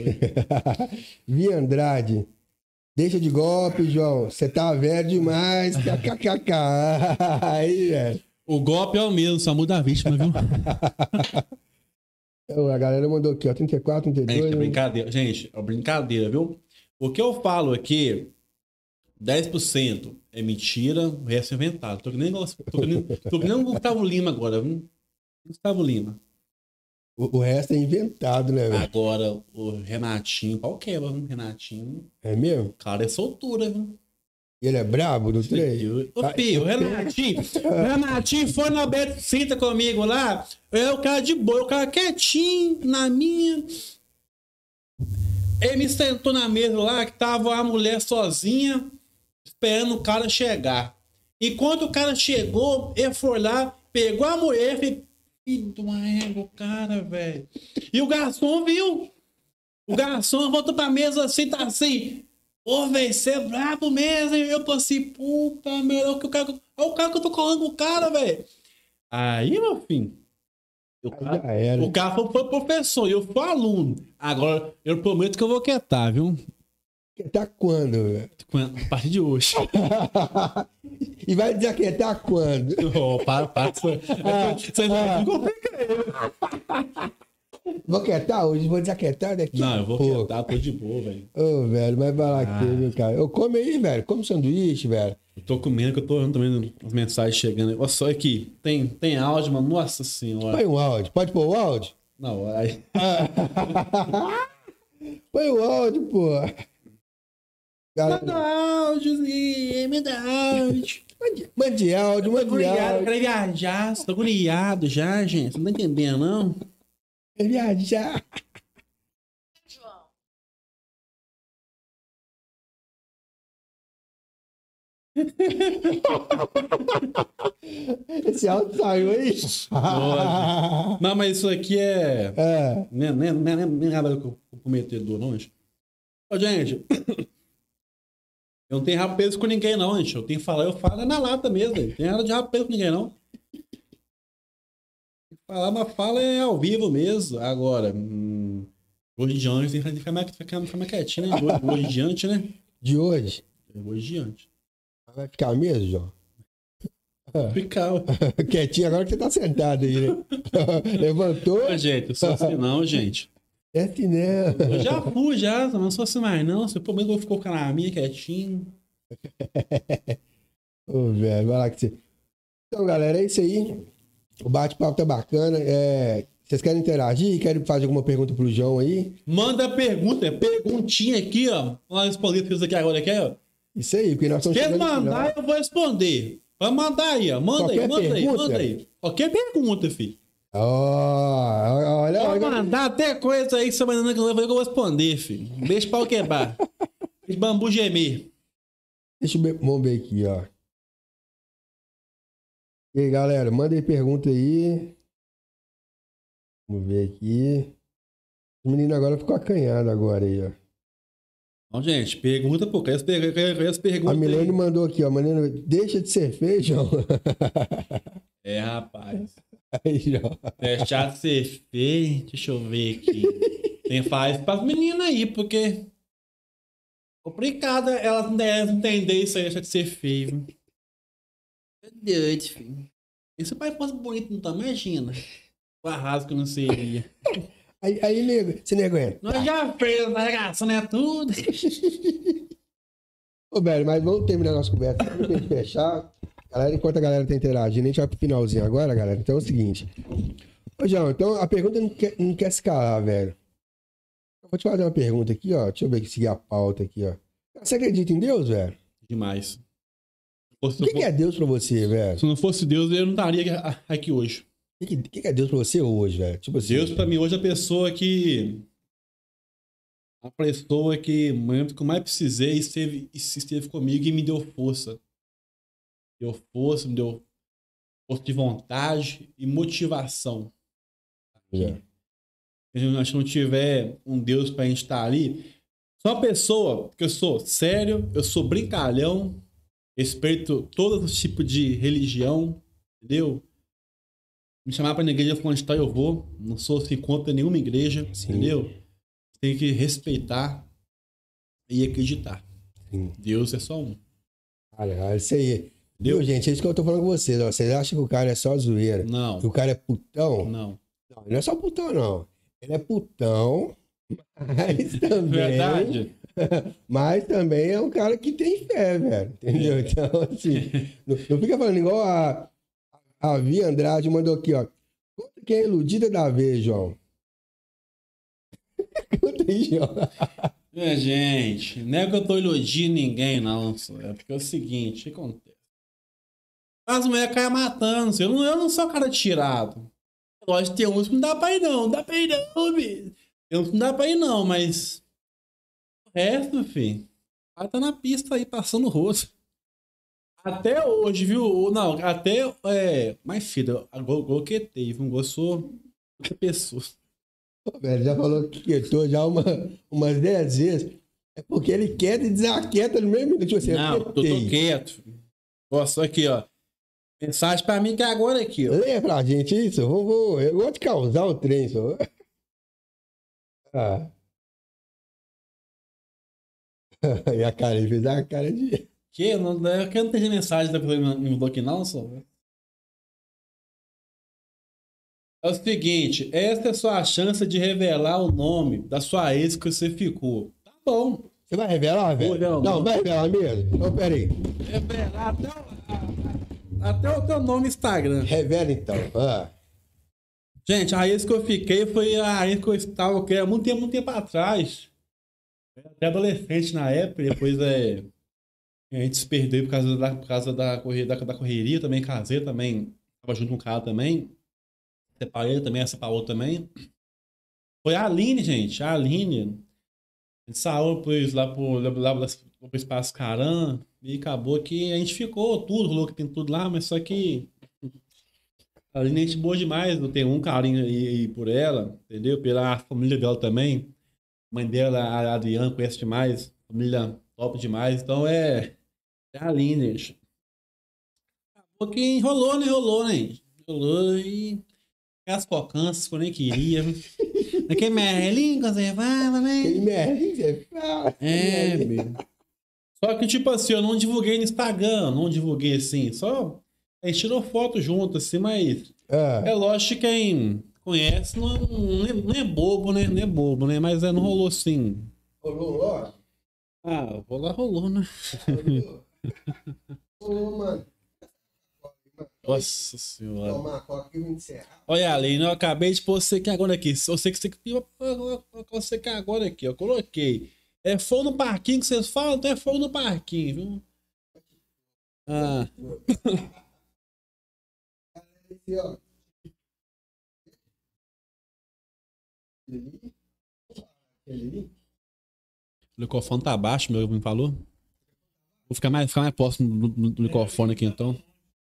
Vi Andrade. Deixa de golpe, João. Você tá velho demais. KKKK. Aí, velho. O golpe é o mesmo, só muda a vítima, viu? A galera mandou aqui, ó. 34, 32. Gente, é brincadeira. Gente, é brincadeira, viu? O que eu falo aqui 10% é mentira, o resto é inventado. Tô que nem o Gustavo Lima agora, viu? Gustavo Lima. O resto é inventado, né, velho? Agora, o Renatinho, pau quebra, viu? Renatinho. É mesmo? Cara, é soltura, viu? Ele é brabo no trem? Ô, filho, o Renatinho foi na Beto Cinta comigo lá. O cara de boa, o cara quietinho, na minha. Ele me sentou na mesa lá, que tava a mulher sozinha, esperando o cara chegar. Enquanto o cara chegou, ele foi lá, pegou a mulher e fez... Filho de uma égua, cara, velho. E o garçom viu. O garçom voltou pra mesa assim, tá assim... Ô, velho, você é brabo mesmo, hein? Eu tô assim, puta merda, o cara que eu tô colando com o cara, velho. Aí, meu filho, o cara foi professor e eu fui aluno. Agora, eu prometo que eu vou quietar, viu? Quietar quando, velho? A partir de hoje. E vai desaquietar quando? Oh, para. Você não complica eu. Vou quietar hoje? Vou desaquietar daqui? Não, eu vou quietar, tô de boa, velho. Ô, velho, mas vai lá aqui, viu, cara? Eu come aí, velho. Come sanduíche, velho. Eu tô comendo, que eu tô olhando também as mensagens chegando. Olha só aqui. Tem áudio, mano. Nossa senhora. Põe um áudio. Pode pôr o áudio? Não, aí. Põe o áudio, pô. Manda áudio, me dá áudio. Mande áudio, mande áudio. Eu quero viajar, tô agoniado já, gente. Você não tá entendendo, não? Viajar. João. Esse áudio saiu aí? Não, mas isso aqui é. Nem nada comprometedor, não, gente. Ô, gente. Eu não tenho rapaz com ninguém, não, gente. Eu tenho que falar, eu falo na lata mesmo. Não tem nada de rapaz com ninguém, não. Falar uma fala é ao vivo mesmo. Agora, hoje em diante, tem que ficar mais quietinho, né? Hoje em diante, né? De hoje? Hoje em diante. Vai ficar mesmo, João? Ficar. Quietinho agora que você tá sentado aí, né? Levantou. Ô, gente, eu sou assim não, gente. É assim, né? Eu já fui, mas não sou assim mais, não. Se pelo menos eu vou ficar na minha quietinho. Ô, velho, vai lá que você... Então, galera, é isso aí. O bate-papo tá bacana. Vocês querem interagir? Querem fazer alguma pergunta pro João aí? Manda perguntinha aqui, ó. Vamos responder isso aqui agora, aqui, ó. Isso aí, porque nós estamos Se chegando no mandar, final. eu vou responder. Vai mandar aí, ó. Manda aí. Qualquer pergunta, filho. Olha. Pode mandar até coisa aí que você mandando que eu vou responder, filho. Deixa o pau quebrar. Deixa bambu gemer. Vamos ver aqui, ó. E aí, galera, manda aí pergunta aí. Vamos ver aqui. O menino agora ficou acanhado agora aí, ó. Não, gente, pergunta, pô. Quer as perguntas A Milene aí? mandou aqui, ó. Milene, deixa de ser feio, João. É, rapaz. Aí, João. Deixar de ser feio. Deixa eu ver aqui. Tem faz pras meninas aí, porque... Complicado elas não devem entender isso aí, deixar de ser feio. Meu Deus, filho. E se o pai fosse bonito, não tá? Imagina. O arraso que não seria. Aí, nego, você nem aguenta. Nós já fez, a regação, né? Tudo. Ô, velho, mas vamos terminar nossa conversa. Pra gente fechar. Galera, enquanto a galera tá interagindo, a gente vai pro finalzinho agora, galera. Então é o seguinte. Ô, João, então a pergunta não quer se calar, velho. Eu vou te fazer uma pergunta aqui, ó. Deixa eu ver aqui, seguir a pauta aqui, ó. Você acredita em Deus, velho? Demais. O que é Deus pra você, velho? Se não fosse Deus, eu não estaria aqui hoje. O que é Deus pra você hoje, velho? Tipo assim, Deus, pra mim, hoje é a pessoa que... A pessoa que, no momento que eu mais precisei, esteve comigo e me deu força. Deu força, me deu força de vontade e motivação. É. Se a gente não tiver um Deus pra gente estar ali, sou uma pessoa que eu sou sério, eu sou brincalhão, respeito todos os tipos de religião, entendeu? Me chamar pra igreja onde está, eu vou. Não sou assim contra nenhuma igreja, Sim. entendeu? Tem que respeitar e acreditar. Sim. Deus é só um. Cara, isso aí. Viu, gente? É isso que eu tô falando com vocês. Ó. Vocês acham que o cara é só zoeira? Não. Que o cara é putão? Não. Não, ele não é só putão, não. Ele é putão, mas também... Verdade? Mas também é um cara que tem fé, velho. Entendeu? Então, assim, não fica falando igual a Vi Andrade mandou aqui, ó. Conta quem é a iludida da vez, João. Conta aí, João. Gente, não é que eu tô iludindo ninguém, não. É porque é o seguinte, o que acontece? As mulheres caem matando. Eu não sou cara tirado. Lógico, tem uns que não dá pra ir, não. Não dá pra ir, não, bicho. Tem uns que não dá pra ir, não, mas. O resto, filho. O cara tá na pista aí, passando o rosto. Até hoje, viu? Não, até. Mas, filho, gol que teve, um gol sou outra pessoa. Pô, velho, já falou que quietou já umas 10 vezes. É porque ele quieta e desaquieta no mesmo minuto. Tipo assim, Não, tô quieto. Filho. Ó, só aqui, ó. Mensagem pra mim que é agora aqui, ó. Lê pra gente isso. Eu gosto de causar o trem, só. Ah. E a cara, ele fez a cara de. Que não tem mensagem da pessoa me mandou aqui, não, só. É o seguinte, essa é a sua chance de revelar o nome da sua ex que você ficou. Tá bom. Você vai revelar, velho? Não, Não, vai revelar mesmo? Então, peraí. Revelar até o teu nome no Instagram. Revela então. Ah. Gente, a ex que eu fiquei foi a ex que eu estava, que era muito tempo atrás. Eu era até adolescente na época, depois a gente se perdeu por causa da correria, também casei também. Tava junto com um cara também. Separei também, essa separou também. Foi a Aline, gente. A Aline. A gente saiu depois lá pro Espaço Caram e acabou que a gente ficou tudo, rolou que tem tudo lá, mas só que a Aline é gente boa demais. Eu tenho um carinho aí por ela, entendeu? Pela família dela também. A mãe dela, a Adriana, conhece demais. Família top demais. Então é a Aline, gente. Acabou que enrolou, né? Enrolou, né? Enrolou e as cocâncias que eu nem queria. Aquele merlinho conservava, né? Aquele merda, você fala. Meu. Só que, tipo assim, eu não divulguei no Instagram, não divulguei assim, só a gente tirou foto junto, assim, mas é Ah. lógico que quem conhece não é bobo, né? Não é bobo, né? Mas não rolou assim. Rolou, ó. Ah, rolou, né? Rolou. Rolou, mano. Nossa senhora. Tomar a coca e vou encerrar. Olha, Aline, eu acabei de pôr você aqui agora aqui. Eu sei que você aqui agora aqui, eu coloquei. É fogo no parquinho que vocês falam, então é fogo no parquinho, viu? Ah, Esse, ó. Ele ali. Ele ali. o microfone tá baixo, meu, me falou. Vou ficar mais próximo do microfone aqui então.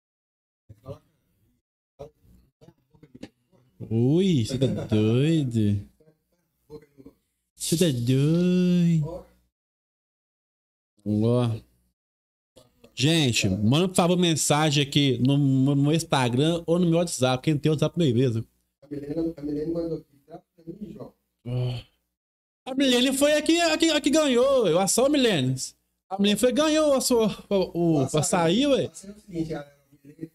Ui, você tá doido? Você tá doido? Ó. Gente, manda por favor mensagem aqui no meu Instagram ou no meu WhatsApp. Quem tem o WhatsApp meu mesmo. A Milene mandou aqui. Tá pra mim, João. A Milene foi a que ganhou. Eu só a Milene. A Milene foi ganhou o açaí, ué. Vai ser o seguinte, galera. A Milene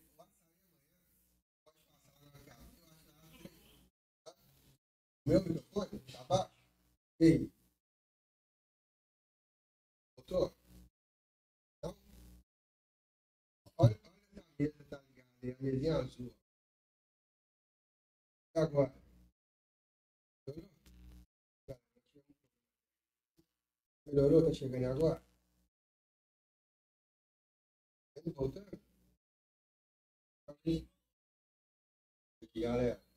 meu microfone tá baixo? Ei. Voltou? Não? Olha a mesa, tá ligada aí. A mesinha azul. E agora? Melhorou? Melhorou? Tá chegando agora? Tá voltando? Aqui, galera.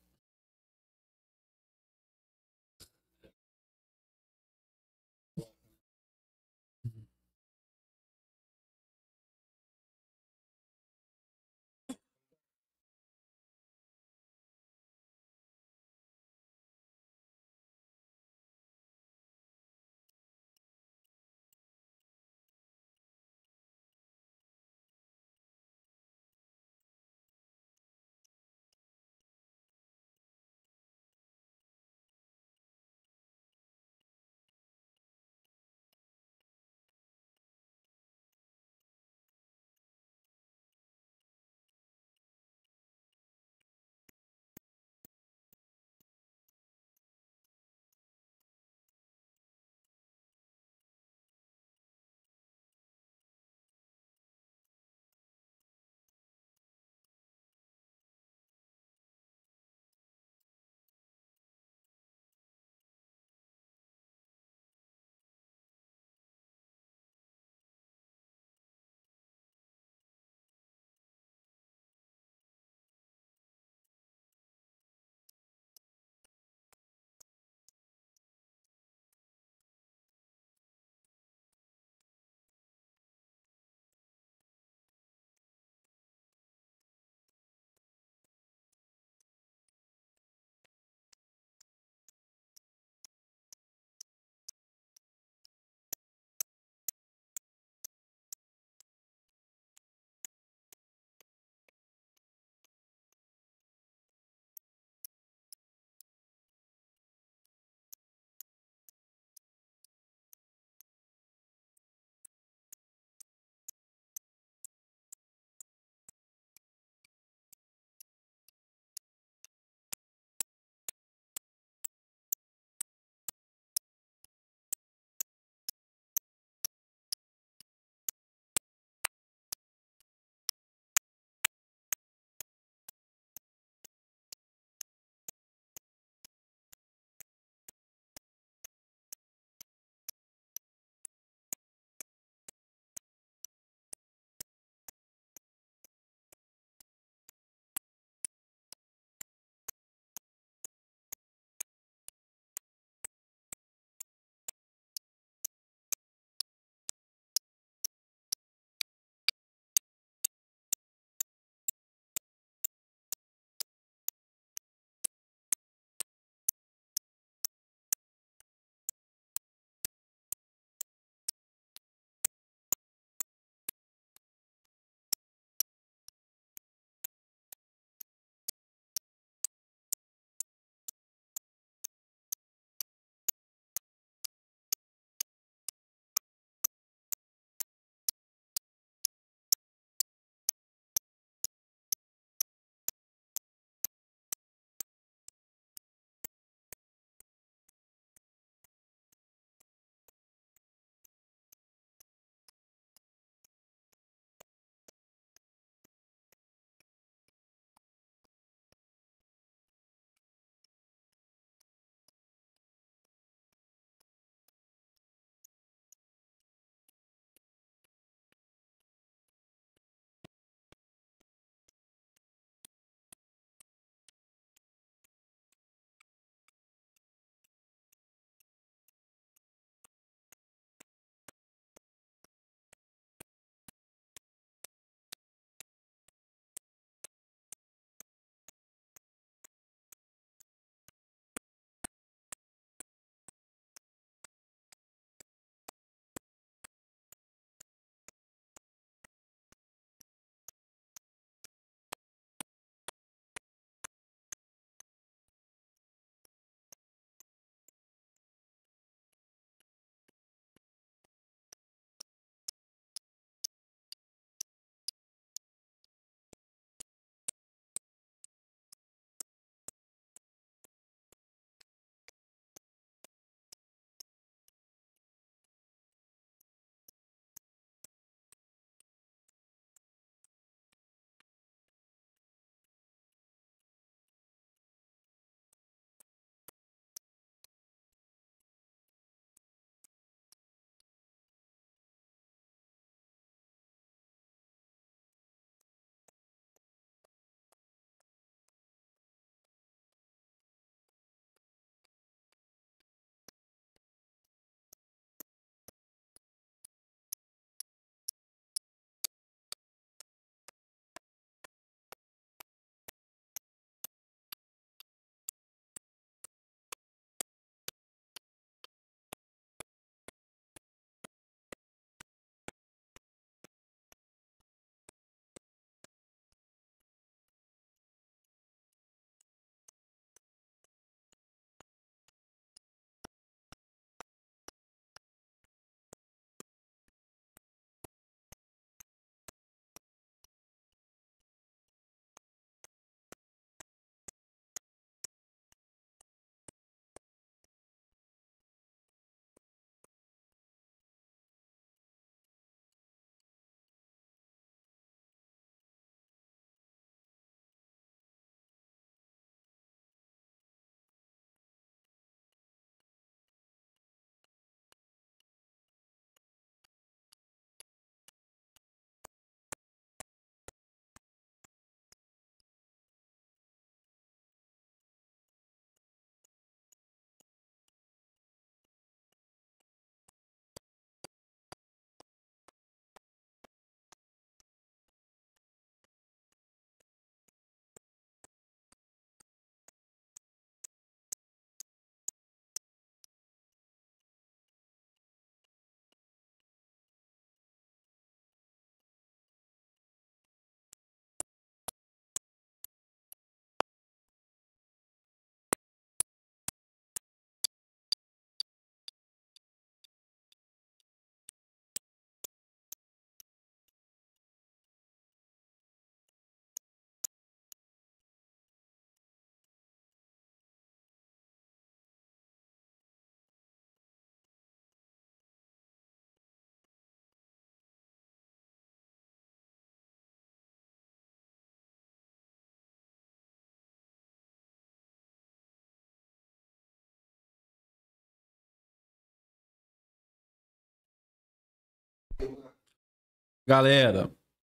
Galera.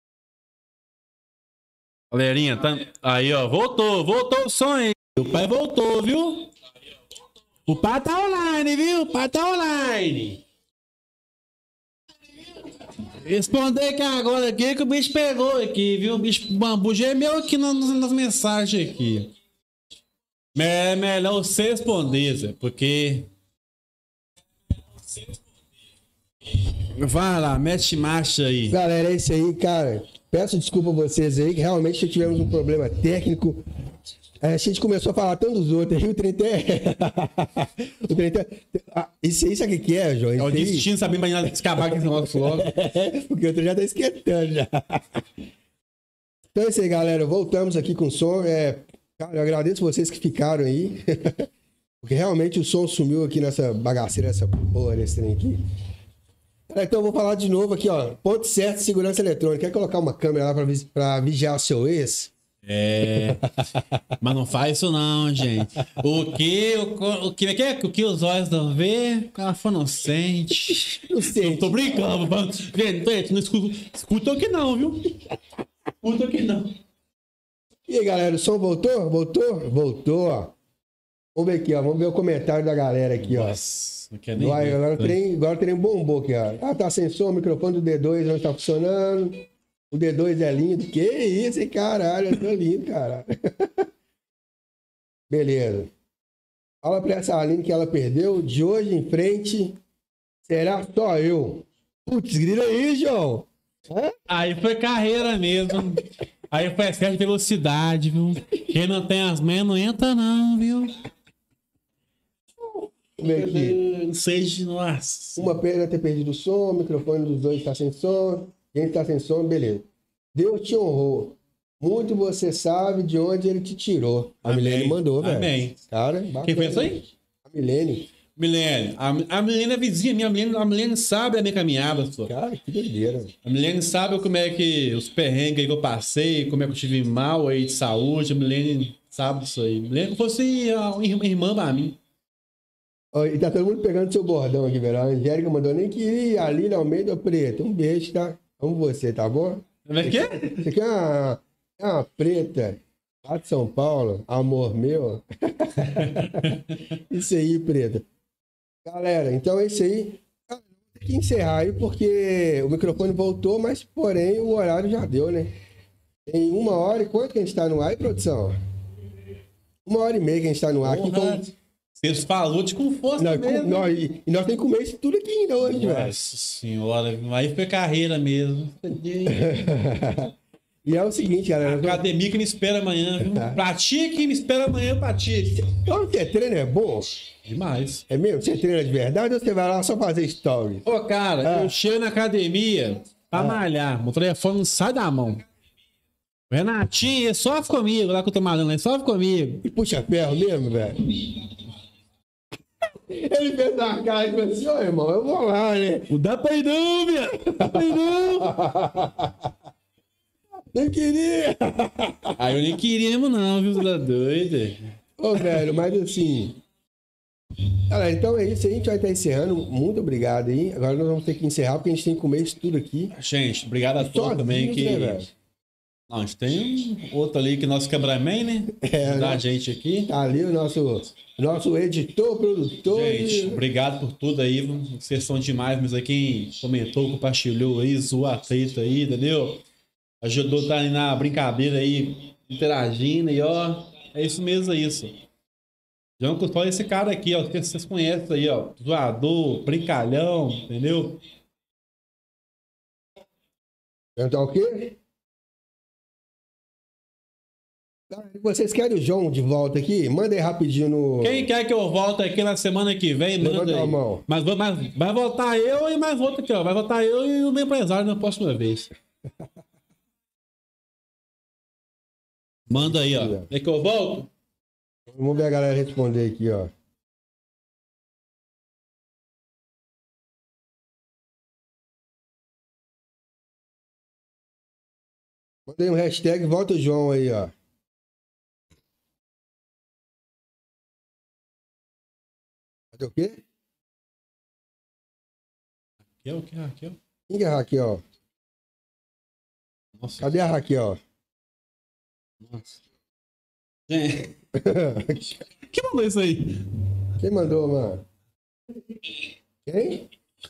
Galerinha, tá... Aí, ó. Voltou o som aí. O pai voltou, viu? O pai tá online, viu? O pai tá online. Responder que agora aqui que o bicho pegou aqui, viu? O bicho bambu gemeu aqui nas mensagens aqui. É melhor você responder, Zé, porque... Vai lá, mete marcha aí. Galera, é isso aí, cara. Peço desculpa a vocês aí, que realmente tivemos um problema técnico. A gente começou a falar tanto dos outros aí, o trem até... o trem até... Isso aí, sabe o que é, João? É o destino, sabe, mas acabar com esse negócio logo. Porque o trem já tá esquentando já. Então é isso aí, galera. Voltamos aqui com o som. Cara, eu agradeço vocês que ficaram aí. Porque realmente o som sumiu aqui nessa bagaceira, essa porra desse trem aqui. Então eu vou falar de novo aqui, ó. Ponto certo, segurança eletrônica. Quer colocar uma câmera lá pra vigiar o seu ex? Mas não faz isso não, gente. O que os olhos não vê, o cara foi inocente. Inocente. Eu tô brincando, mano. Gente, não escuta aqui não, viu? Escuta aqui não. E aí, galera, o som voltou? Voltou, ó. Vamos ver aqui, ó. Vamos ver o comentário da galera aqui, ó. Nossa, não quer nem ver. Agora o trem bombou aqui, ó. Ah, tá sem som, o microfone do D2 não tá funcionando. O D2 é lindo. Que isso, hein, caralho? Eu tô lindo, caralho. Beleza. Fala pra essa Aline que ela perdeu. De hoje em frente, será só eu. Putz, grita aí, João. Aí foi carreira mesmo. Aí foi excesso de velocidade, viu? Quem não tem as manhas não entra não, viu? Vamos ver aqui. Não seja, nossa. Uma pena ter perdido o som, o microfone dos dois tá sem som. Quem tá sem som, beleza. Deus te honrou. Muito você sabe de onde ele te tirou. A Amém. Milene mandou, velho. Amém. Cara, Quem fez isso aí? A Milene. Milene. A Milene é vizinha minha. A Milene sabe a minha caminhada, só. Cara, que doideira. A Milene sabe como é que os perrengues aí que eu passei, como é que eu tive mal aí de saúde. A Milene sabe disso aí. A Milene fosse uma irmã pra mim. Ó, e tá todo mundo pegando seu bordão aqui, velho. A Angélica mandou nem que ir ali na Almeida Preta. Um beijo, tá? Amo você, tá bom? Como é que é? Isso aqui é uma preta. Lá de São Paulo. Amor meu. Isso aí, preta. Galera, então é isso aí. Tem que encerrar aí, porque o microfone voltou, mas porém o horário já deu, né? Tem 1 hora e quanto que a gente tá no ar, produção? 1h30 que a gente tá no ar aqui. Então, Vocês falou de com força mesmo. e nós temos que comer isso tudo aqui ainda hoje, velho. Nossa senhora, aí foi carreira mesmo. E é o seguinte, galera. Academia que me espera amanhã, viu? Pratique que me espera amanhã, pratique. Então, você treina é bom? Demais. É mesmo? Você treina de verdade ou você vai lá só fazer stories? Ô, cara, eu chego na academia pra malhar. Meu telefone não sai da mão. O Renatinho, ele sofre comigo lá que eu tô malhando, ele sofre comigo. E puxa ferro mesmo, velho? Ele fez uma cara e falou assim, ô irmão, eu vou lá, né? Não dá pra ir não, viado. Não dá pra ir não. Nem queria. Aí eu nem queria mesmo não, viu? Você tá doido? Ô, velho, mas assim... Galera, então é isso aí, a gente vai estar encerrando. Muito obrigado aí. Agora nós vamos ter que encerrar porque a gente tem que comer isso tudo aqui. Gente, obrigado a todos também que... Né, velho? Não, a gente tem outro ali que é nosso cameraman, né? Ajudar a gente aqui. Tá ali o nosso editor, produtor. Gente, obrigado por tudo aí. Vocês são demais, mas aí quem comentou, compartilhou aí, zoou a treta aí, entendeu? Ajudou a estar aí na brincadeira aí, interagindo e ó, é isso mesmo, é isso. João Custódio é esse cara aqui, ó, que vocês conhecem aí, ó, zoador, brincalhão, entendeu? Então o quê? Vocês querem o João de volta aqui? Manda aí rapidinho no... Quem quer que eu volte aqui na semana que vem, manda Levanta aí. a mão. Mas vai voltar eu e mais outro aqui, ó. Vai voltar eu e o meu empresário na próxima vez. Manda aí, ó. É que eu volto? Vamos ver a galera responder aqui, ó. Mandei um hashtag volta o João aí, ó. Cadê o quê? Aqui, ó. Quem que é a Raquel? Nossa. Cadê a Raquel? Nossa. Gente, quem mandou isso aí? Quem mandou, mano? Quem?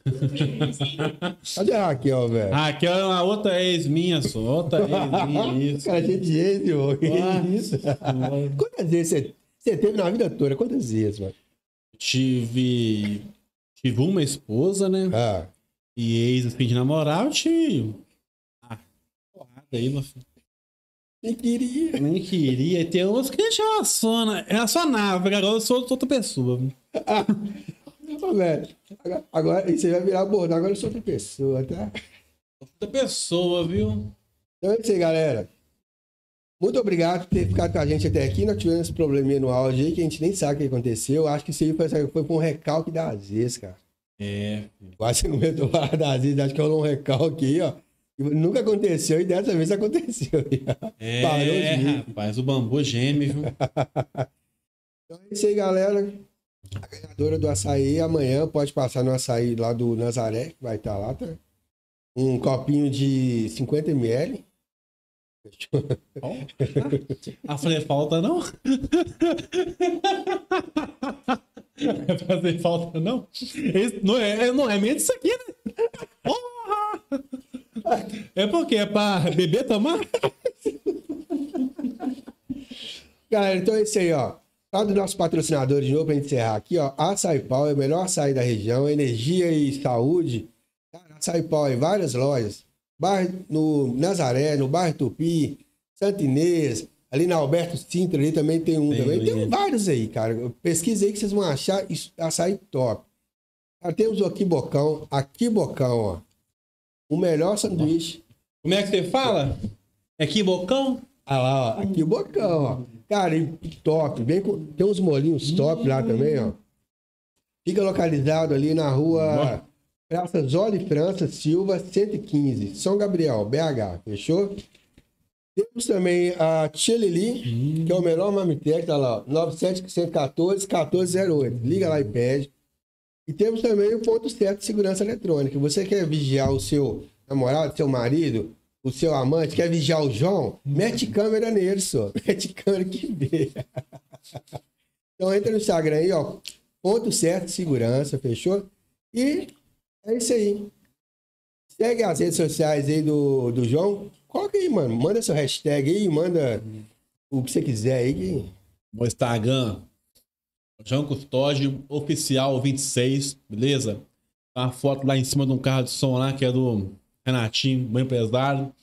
Cadê a Raquel, velho? Raquel é uma outra ex minha, só. Outra ex minha, isso. Cara, gente de ex, meu. Que Ah, isso? Quantas vezes você teve na vida toda? Quantas vezes, mano? Tive uma esposa, né? Ah, E ex, assim, de namorar, eu tive. Porrada aí, meu filho. nem queria. Nem queria. E tem uns que relacionava, agora eu sou outra pessoa. Ô, velho, agora você vai virar bordão, agora eu sou outra pessoa, tá? Outra pessoa, viu? Então é isso aí, galera. Muito obrigado por ter ficado com a gente até aqui. Nós tivemos esse probleminha no áudio aí que a gente nem sabe o que aconteceu. Acho que isso aí foi com um recalque das vezes, cara. É. Quase não comentou falar das vezes, acho que rolou um recalque aí, ó. E nunca aconteceu e dessa vez aconteceu. É, Parou de vir. rapaz, o bambu geme, viu? Então é isso aí, galera. A ganhadora do açaí amanhã pode passar no açaí lá do Nazaré, que vai estar lá, tá? Um copinho de 50 ml. Ah, falei, falta não? Vai fazer falta não? Não é menos isso aqui, né? Porra! É porque é pra beber, tomar? Galera, então é isso aí, ó. Lá do nosso patrocinador de novo, pra gente encerrar aqui, ó. Açaí Pau é o melhor açaí da região, energia e saúde. Cara, Açaí Pau em várias lojas. No Nazaré, no bairro Tupi, Santa Inês, ali na Alberto Sintra, ali também tem um também. Tem vários aí, cara. Pesquisa aí que vocês vão achar açaí top. Cara, temos o Aquibocão, ó. O melhor sanduíche. Como é que você fala? É que bocão? Ah lá, ó. Aquibocão, ó. Cara, e top. Tem uns molinhos top lá também, ó. Fica localizado ali na rua Praça Zoli França Silva, 115, São Gabriel, BH. Fechou? Temos também a Tia Lili, que é o melhor Marmitex, tá lá, ó. 9714-1408. Liga lá e pede. E temos também o ponto certo de segurança eletrônica. Você quer vigiar o seu namorado, seu marido, o seu amante, quer vigiar o João? Mete câmera nele, só. Mete câmera que vê. Então entra no Instagram aí, ó. Ponto certo de segurança, fechou? E é isso aí. Segue as redes sociais aí do João. Coloca aí, mano. Manda seu hashtag aí, manda o que você quiser aí. No Instagram, João Custódio, oficial 26, beleza? Tá uma foto lá em cima de um carro de som lá, que é do Renatinho, meu empresário.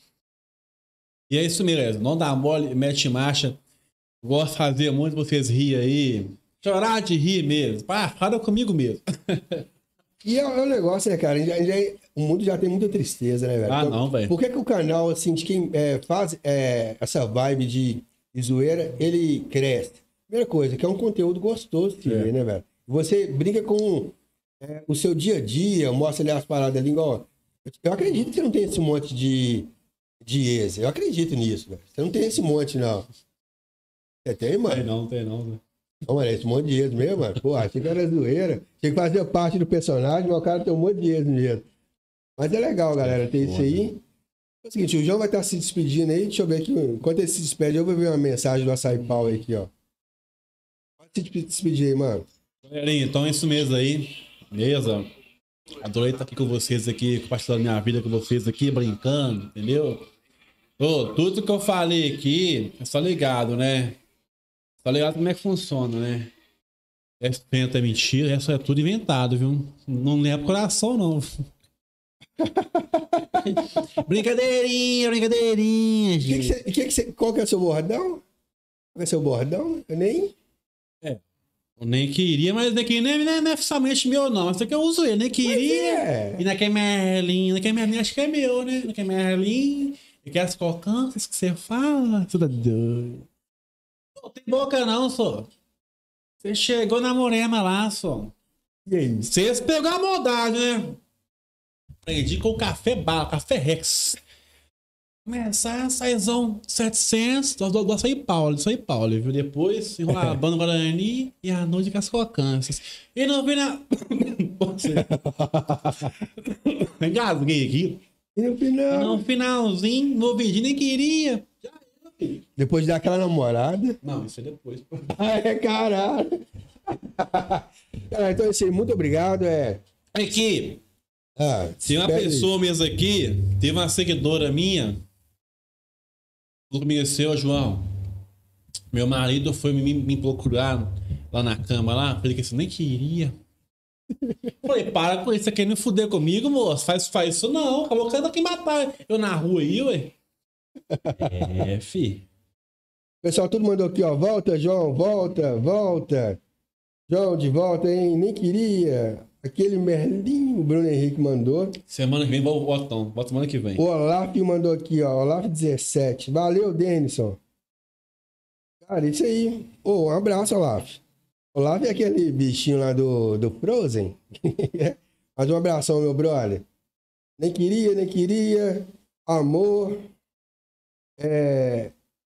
E é isso mesmo, não dá mole, mete marcha. Gosto de fazer muito vocês rir aí. Chorar de rir mesmo. Fala comigo mesmo. E é um negócio, né, cara? O mundo já tem muita tristeza, né, velho? Ah, não, velho. Por que o canal, assim, de quem faz essa vibe de zoeira, ele cresce? Primeira coisa, que é um conteúdo gostoso de ver, né, velho? Você brinca com o seu dia a dia, mostra ali as paradas ali, igual... Eu acredito que você não tem esse monte de ex. Eu acredito nisso, velho. Você não tem esse monte, não. Você tem, mano? Tem não, velho. Não, mano, esse monte de ex mesmo, mano. Pô, achei que era zoeira. Tinha que fazer parte do personagem, mas o cara tem um monte de ex mesmo. Mas é legal, galera, ter isso aí. É o seguinte, o João vai estar se despedindo aí. Deixa eu ver aqui. Enquanto ele se despede, eu vou ver uma mensagem do Açaí Pau aí, aqui, ó. Pode se despedir aí, mano. Galerinha, então é isso mesmo aí. Beleza? Adorei estar aqui com vocês aqui, compartilhando minha vida com vocês aqui, brincando, entendeu? Tudo que eu falei aqui, é só ligado, né? Só ligado como é que funciona, né? É mentira, essa é tudo inventado, viu? Não leva pro coração, não. Brincadeirinha, gente. Qual que é o seu bordão? Qual que é o seu bordão? Eu nem... Eu nem queria, mas nem é oficialmente meu, não. Isso aqui eu uso ele, nem queria. E naquele Merlin, acho que é meu, né? Naquele Merlin, e aquelas cocâncias que você fala, tudo doido. Não tem boca não, só. Você chegou na morena lá, só. E aí? Vocês pegou a maldade, né? Aprendi com o café bala, café Rex. Começar, saizão 700, do São Paulo, viu? Depois enrolar a banda Guarani e a noite com as cocâncias. E no final. Engasguei aqui. E no final. No finalzinho, no ouvidinho, nem queria. Já era, filho. Depois de dar aquela namorada. Não, isso é depois. Caralho. Cara, então é isso aí. Muito obrigado. Aqui, tem uma espere. pessoa mesmo aqui, teve uma seguidora minha. Falou comigo assim, ô João, meu marido foi me procurar lá na cama lá. Falei que você nem queria. Falei, para com isso, você quer me fuder comigo, moço? Faz isso não. Acabou que você tá aqui matar eu na rua aí, ué. Fi. Pessoal, todo mundo aqui, ó. Volta, João, volta. João, de volta, hein? Nem queria. Aquele merlinho o Bruno Henrique mandou. Semana que vem, bota semana que vem. O Olaf mandou aqui, ó. Olaf 17. Valeu, Denison. Cara, isso aí. Ô, um abraço, Olaf. Olaf é aquele bichinho lá do Frozen. Mas um abração, meu brother. Nem queria. Amor. É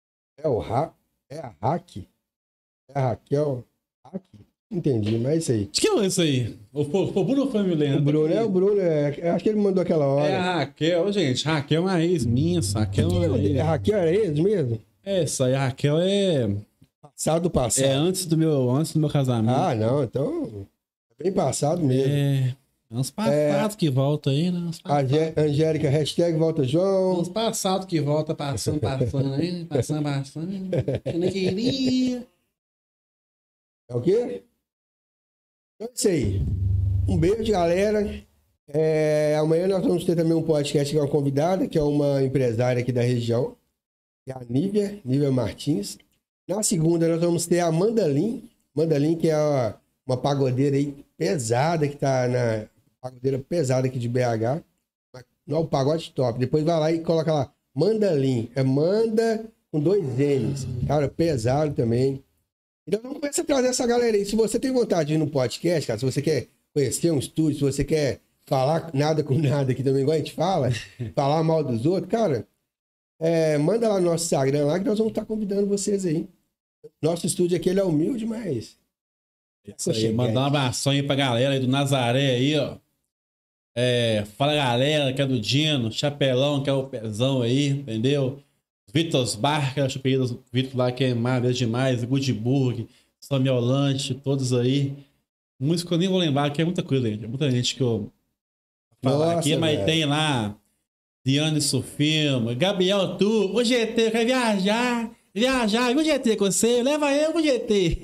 a Hack? É a Raquel? Hack? Entendi, mas é isso aí. Que é isso aí? O Bruno foi me lendo. O Bruno, acho que ele mandou aquela hora. É a Raquel, gente. Raquel é uma ex minha, Raquel é uma ex. A Raquel era ex mesmo? Essa aí, a Raquel é Passado. É antes do meu casamento. Ah, não, então. É bem passado mesmo. É uns passados que volta aí, né? Angélica, hashtag volta João. Uns passados que volta passando aí, passando. Eu não queria. É o quê? Então é isso aí. Um beijo, galera. Amanhã nós vamos ter também um podcast com uma convidada, que é uma empresária aqui da região, que é a Nívia Martins. Na segunda nós vamos ter a Mandalin, que é uma pagodeira aí pesada, que tá na pagodeira pesada aqui de BH. Não, o pagode top. Depois vai lá e coloca lá, Mandalin. É Manda com 2 N's. Cara, pesado também. Então vamos começar a trazer essa galera aí. Se você tem vontade de ir no podcast, cara, se você quer conhecer um estúdio, se você quer falar nada com nada aqui também, igual a gente fala, falar mal dos outros, cara, manda lá no nosso Instagram lá que nós vamos estar convidando vocês aí. Nosso estúdio aqui, ele é humilde, mas... Isso aí, mandar um abraço aí pra galera aí do Nazaré aí, ó. Fala galera, que é do Dino, Chapelão, que é o Pezão aí, entendeu? Vitor's Bar, que é o chupeiro do Vitor lá, que é maravilhoso demais, Goodburg, Samuel Lanche, todos aí. Muitos que eu nem vou lembrar, que é muita coisa, gente. É muita gente que eu falar aqui, mas velho. Tem lá Diane Sufilma, Gabriel Tu, o GT, quer viajar, e o GT com você, leva eu pro GT.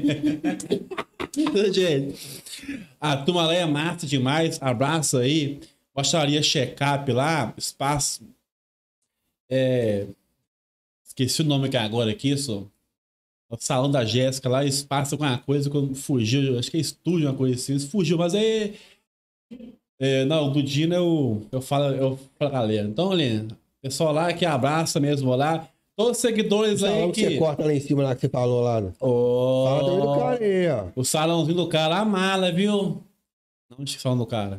Gente, a turma lá é massa demais, abraço aí. Gostaria check-up lá, espaço. Esqueci o nome que é agora aqui, só. O salão da Jéssica lá, espaço com uma coisa que fugiu, acho que é estúdio, uma coisa assim, fugiu, mas não, do Dino eu falo galera. Então, ali, pessoal lá que abraça mesmo lá, todos os seguidores o aí que você corta lá em cima lá que você falou lá. Fala também do cara aí, ó. O salãozinho do cara, a mala, viu? Não tinha salão do cara.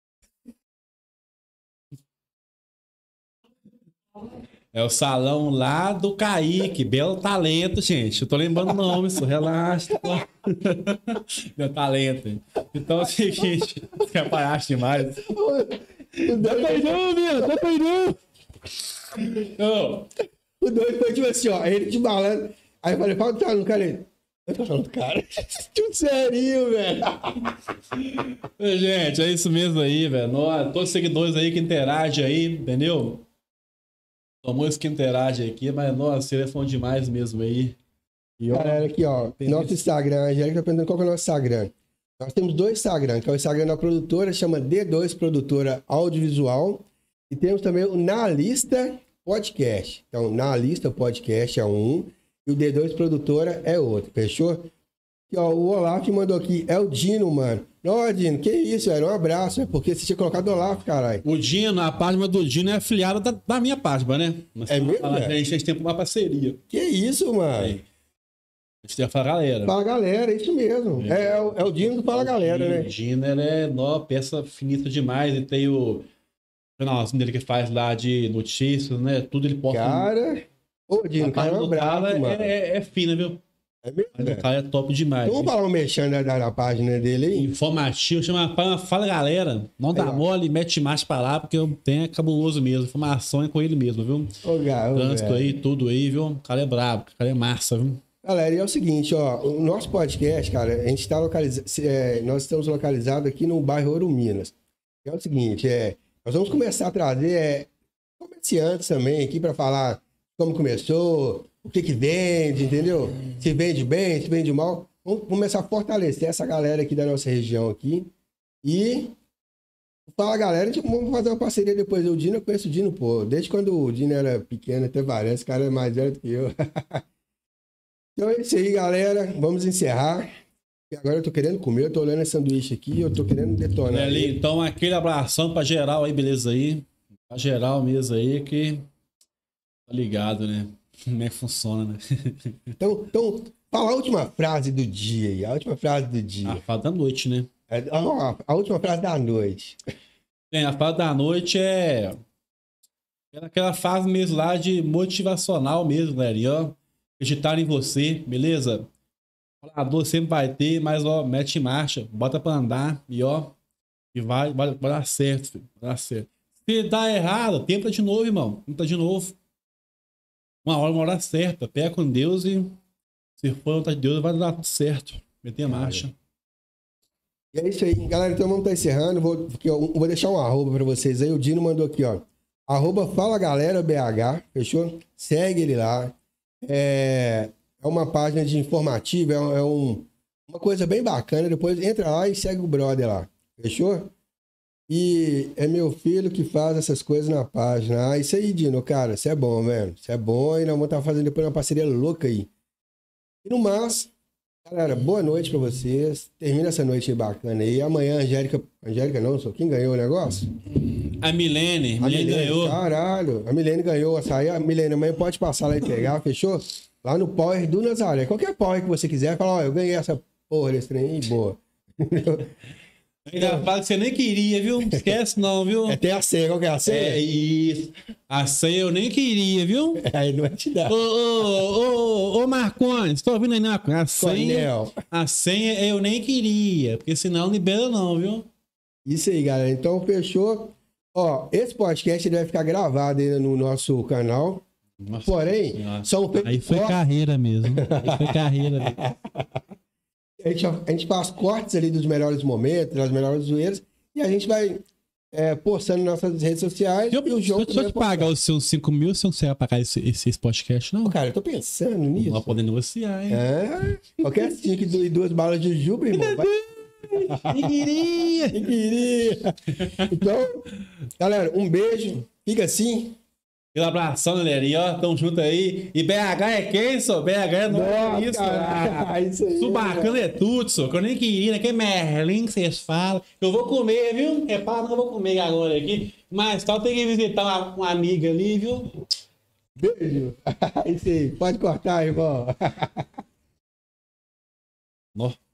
É o salão lá do Kaique, belo talento, gente. Eu tô lembrando o nome, isso, relaxa. Meu talento. Então é o seguinte, você apaiaste demais. Tá perdendo. O doido foi tipo assim, ó, ele te balando. Aí eu falei, fala que tá no cara. Eu tô falando do cara. Tudo sério, velho. Gente, é isso mesmo aí, velho. Todos os seguidores aí que interagem aí, entendeu? Tomou isso que interage aqui, mas nossa, ele é fã demais mesmo aí. Galera, aqui, ó, nosso Instagram, a Angélica tá perguntando qual que é o nosso Instagram. Nós temos 2 Instagram, que é o Instagram da produtora, chama D2 Produtora Audiovisual. E temos também o Na Lista Podcast. Então, Na Lista Podcast é um, e o D2 Produtora é outro, fechou? E, ó, o Olaf mandou aqui, é o Dino, mano. Não, Dino, que isso, velho, um abraço, porque você tinha colocado o Olaf, caralho. O Dino, a página do Dino é afiliada da minha página, né? Mas é mesmo, a gente tem uma parceria. Que isso, mano? A gente tem a Fala Galera. Fala Galera, isso mesmo. É o Dino do Fala Galera, né? O Dino, ele é peça finita demais, e tem o canalzinho dele que faz lá de notícias, né? Tudo ele posta. Cara, ô, Dino, A cara é página um do brabo, cara mano. é fina, viu? É mesmo, O velho? cara é top demais. Então vamos falar um mexendo da página dele aí? Informativo, chama Fala Galera. Não dá Aí, ó. mole, mete marcha pra lá, porque o tem é cabuloso mesmo. Informação é com ele mesmo, viu? Ô, garoto, Trânsito aí, tudo aí, viu? O cara é brabo, o cara é massa, viu? Galera, e é o seguinte, ó, o nosso podcast, cara, a gente está localizado, nós estamos localizados aqui no bairro Ouro Minas. É o seguinte, nós vamos começar a trazer comerciantes também aqui para falar como começou, o que que vende, entendeu? Se vende bem, se vende mal. Vamos começar a fortalecer essa galera aqui da nossa região aqui. E fala, galera, a gente vamos fazer uma parceria depois. O Dino, eu conheço o Dino, pô, desde quando o Dino era pequeno, até parece, esse cara é mais velho do que eu. Então é isso aí, galera. Vamos encerrar. E agora eu tô querendo comer, eu tô olhando esse sanduíche aqui, eu tô querendo detonar. Ali, ele. então, aquele abração pra geral aí, beleza aí? Pra geral mesmo aí, que tá ligado, né? Como é que funciona, né? Então, fala a última frase do dia aí, a última frase do dia. A fala da noite, né? A última frase da noite. A fala da noite é aquela fase mesmo lá de motivacional mesmo, galera. E, ó, acreditar em você, beleza? Falador sempre vai ter, mas ó, mete em marcha, bota pra andar e ó, e vai dar certo, filho, vai dar certo. Se dá errado, tenta de novo, irmão. Tenta de novo. Uma hora certa. Pega com Deus e se for vontade de Deus, vai dar tudo certo. Meter a marcha. E é isso aí, galera. Então vamos estar encerrando. Vou deixar um arroba pra vocês aí. O Dino mandou aqui, ó. Arroba Fala Galera BH, fechou? Segue ele lá. É uma página de informativo, uma coisa bem bacana. Depois entra lá e segue o brother lá, fechou? E é meu filho que faz essas coisas na página. Ah, isso aí, Dino, cara, isso é bom, velho. Isso é bom e nós vamos estar fazendo depois uma parceria louca aí. E no mais, galera, boa noite pra vocês. Termina essa noite bacana aí. Amanhã, Angélica não, só quem ganhou o negócio? A Milene ganhou. Caralho, a Milene ganhou o açaí. A Milene, amanhã pode passar lá e pegar, fechou? Lá no Power do Nazaré. Qualquer Power que você quiser, fala, ó, eu ganhei essa porra desse trem aí, boa. Ainda fala que você nem queria, viu? Esquece não, viu? Tem a senha, qual que é a senha? É isso. A senha eu nem queria, viu? Aí não vai te dar. Ô, Marcondes, tô ouvindo aí, não? Cornel. A senha eu nem queria, porque senão não libera não, viu? Isso aí, galera. Então, fechou. Ó, esse podcast ele vai ficar gravado aí no nosso canal. Nossa, porém, são feitos aí foi cortes. carreira mesmo. Aí foi carreira mesmo. A gente faz cortes ali dos melhores momentos, das melhores zoeiras, e a gente vai postando nas nossas redes sociais. E o João Se eu te pagar os seus 5 mil, você não vai pagar esse podcast, não? Cara, eu tô pensando nisso. Não pode negociar, hein? Qualquer 5 e 2 balas de juba, irmão. Quem queria? Quem queria? Então, galera, um beijo. Fica assim. Aquele abração, galera. E ó, tamo junto aí. E BH é quem, só? BH é Nossa, isso, cara. Isso aí. Subacana é tudo, só. Que eu nem queria, né? Que é Merlin que vocês falam. Eu vou comer, viu? Repara, não vou comer agora aqui. Mas só tem que visitar uma amiga ali, viu? Beijo. Isso aí. Pode cortar, irmão. Nó.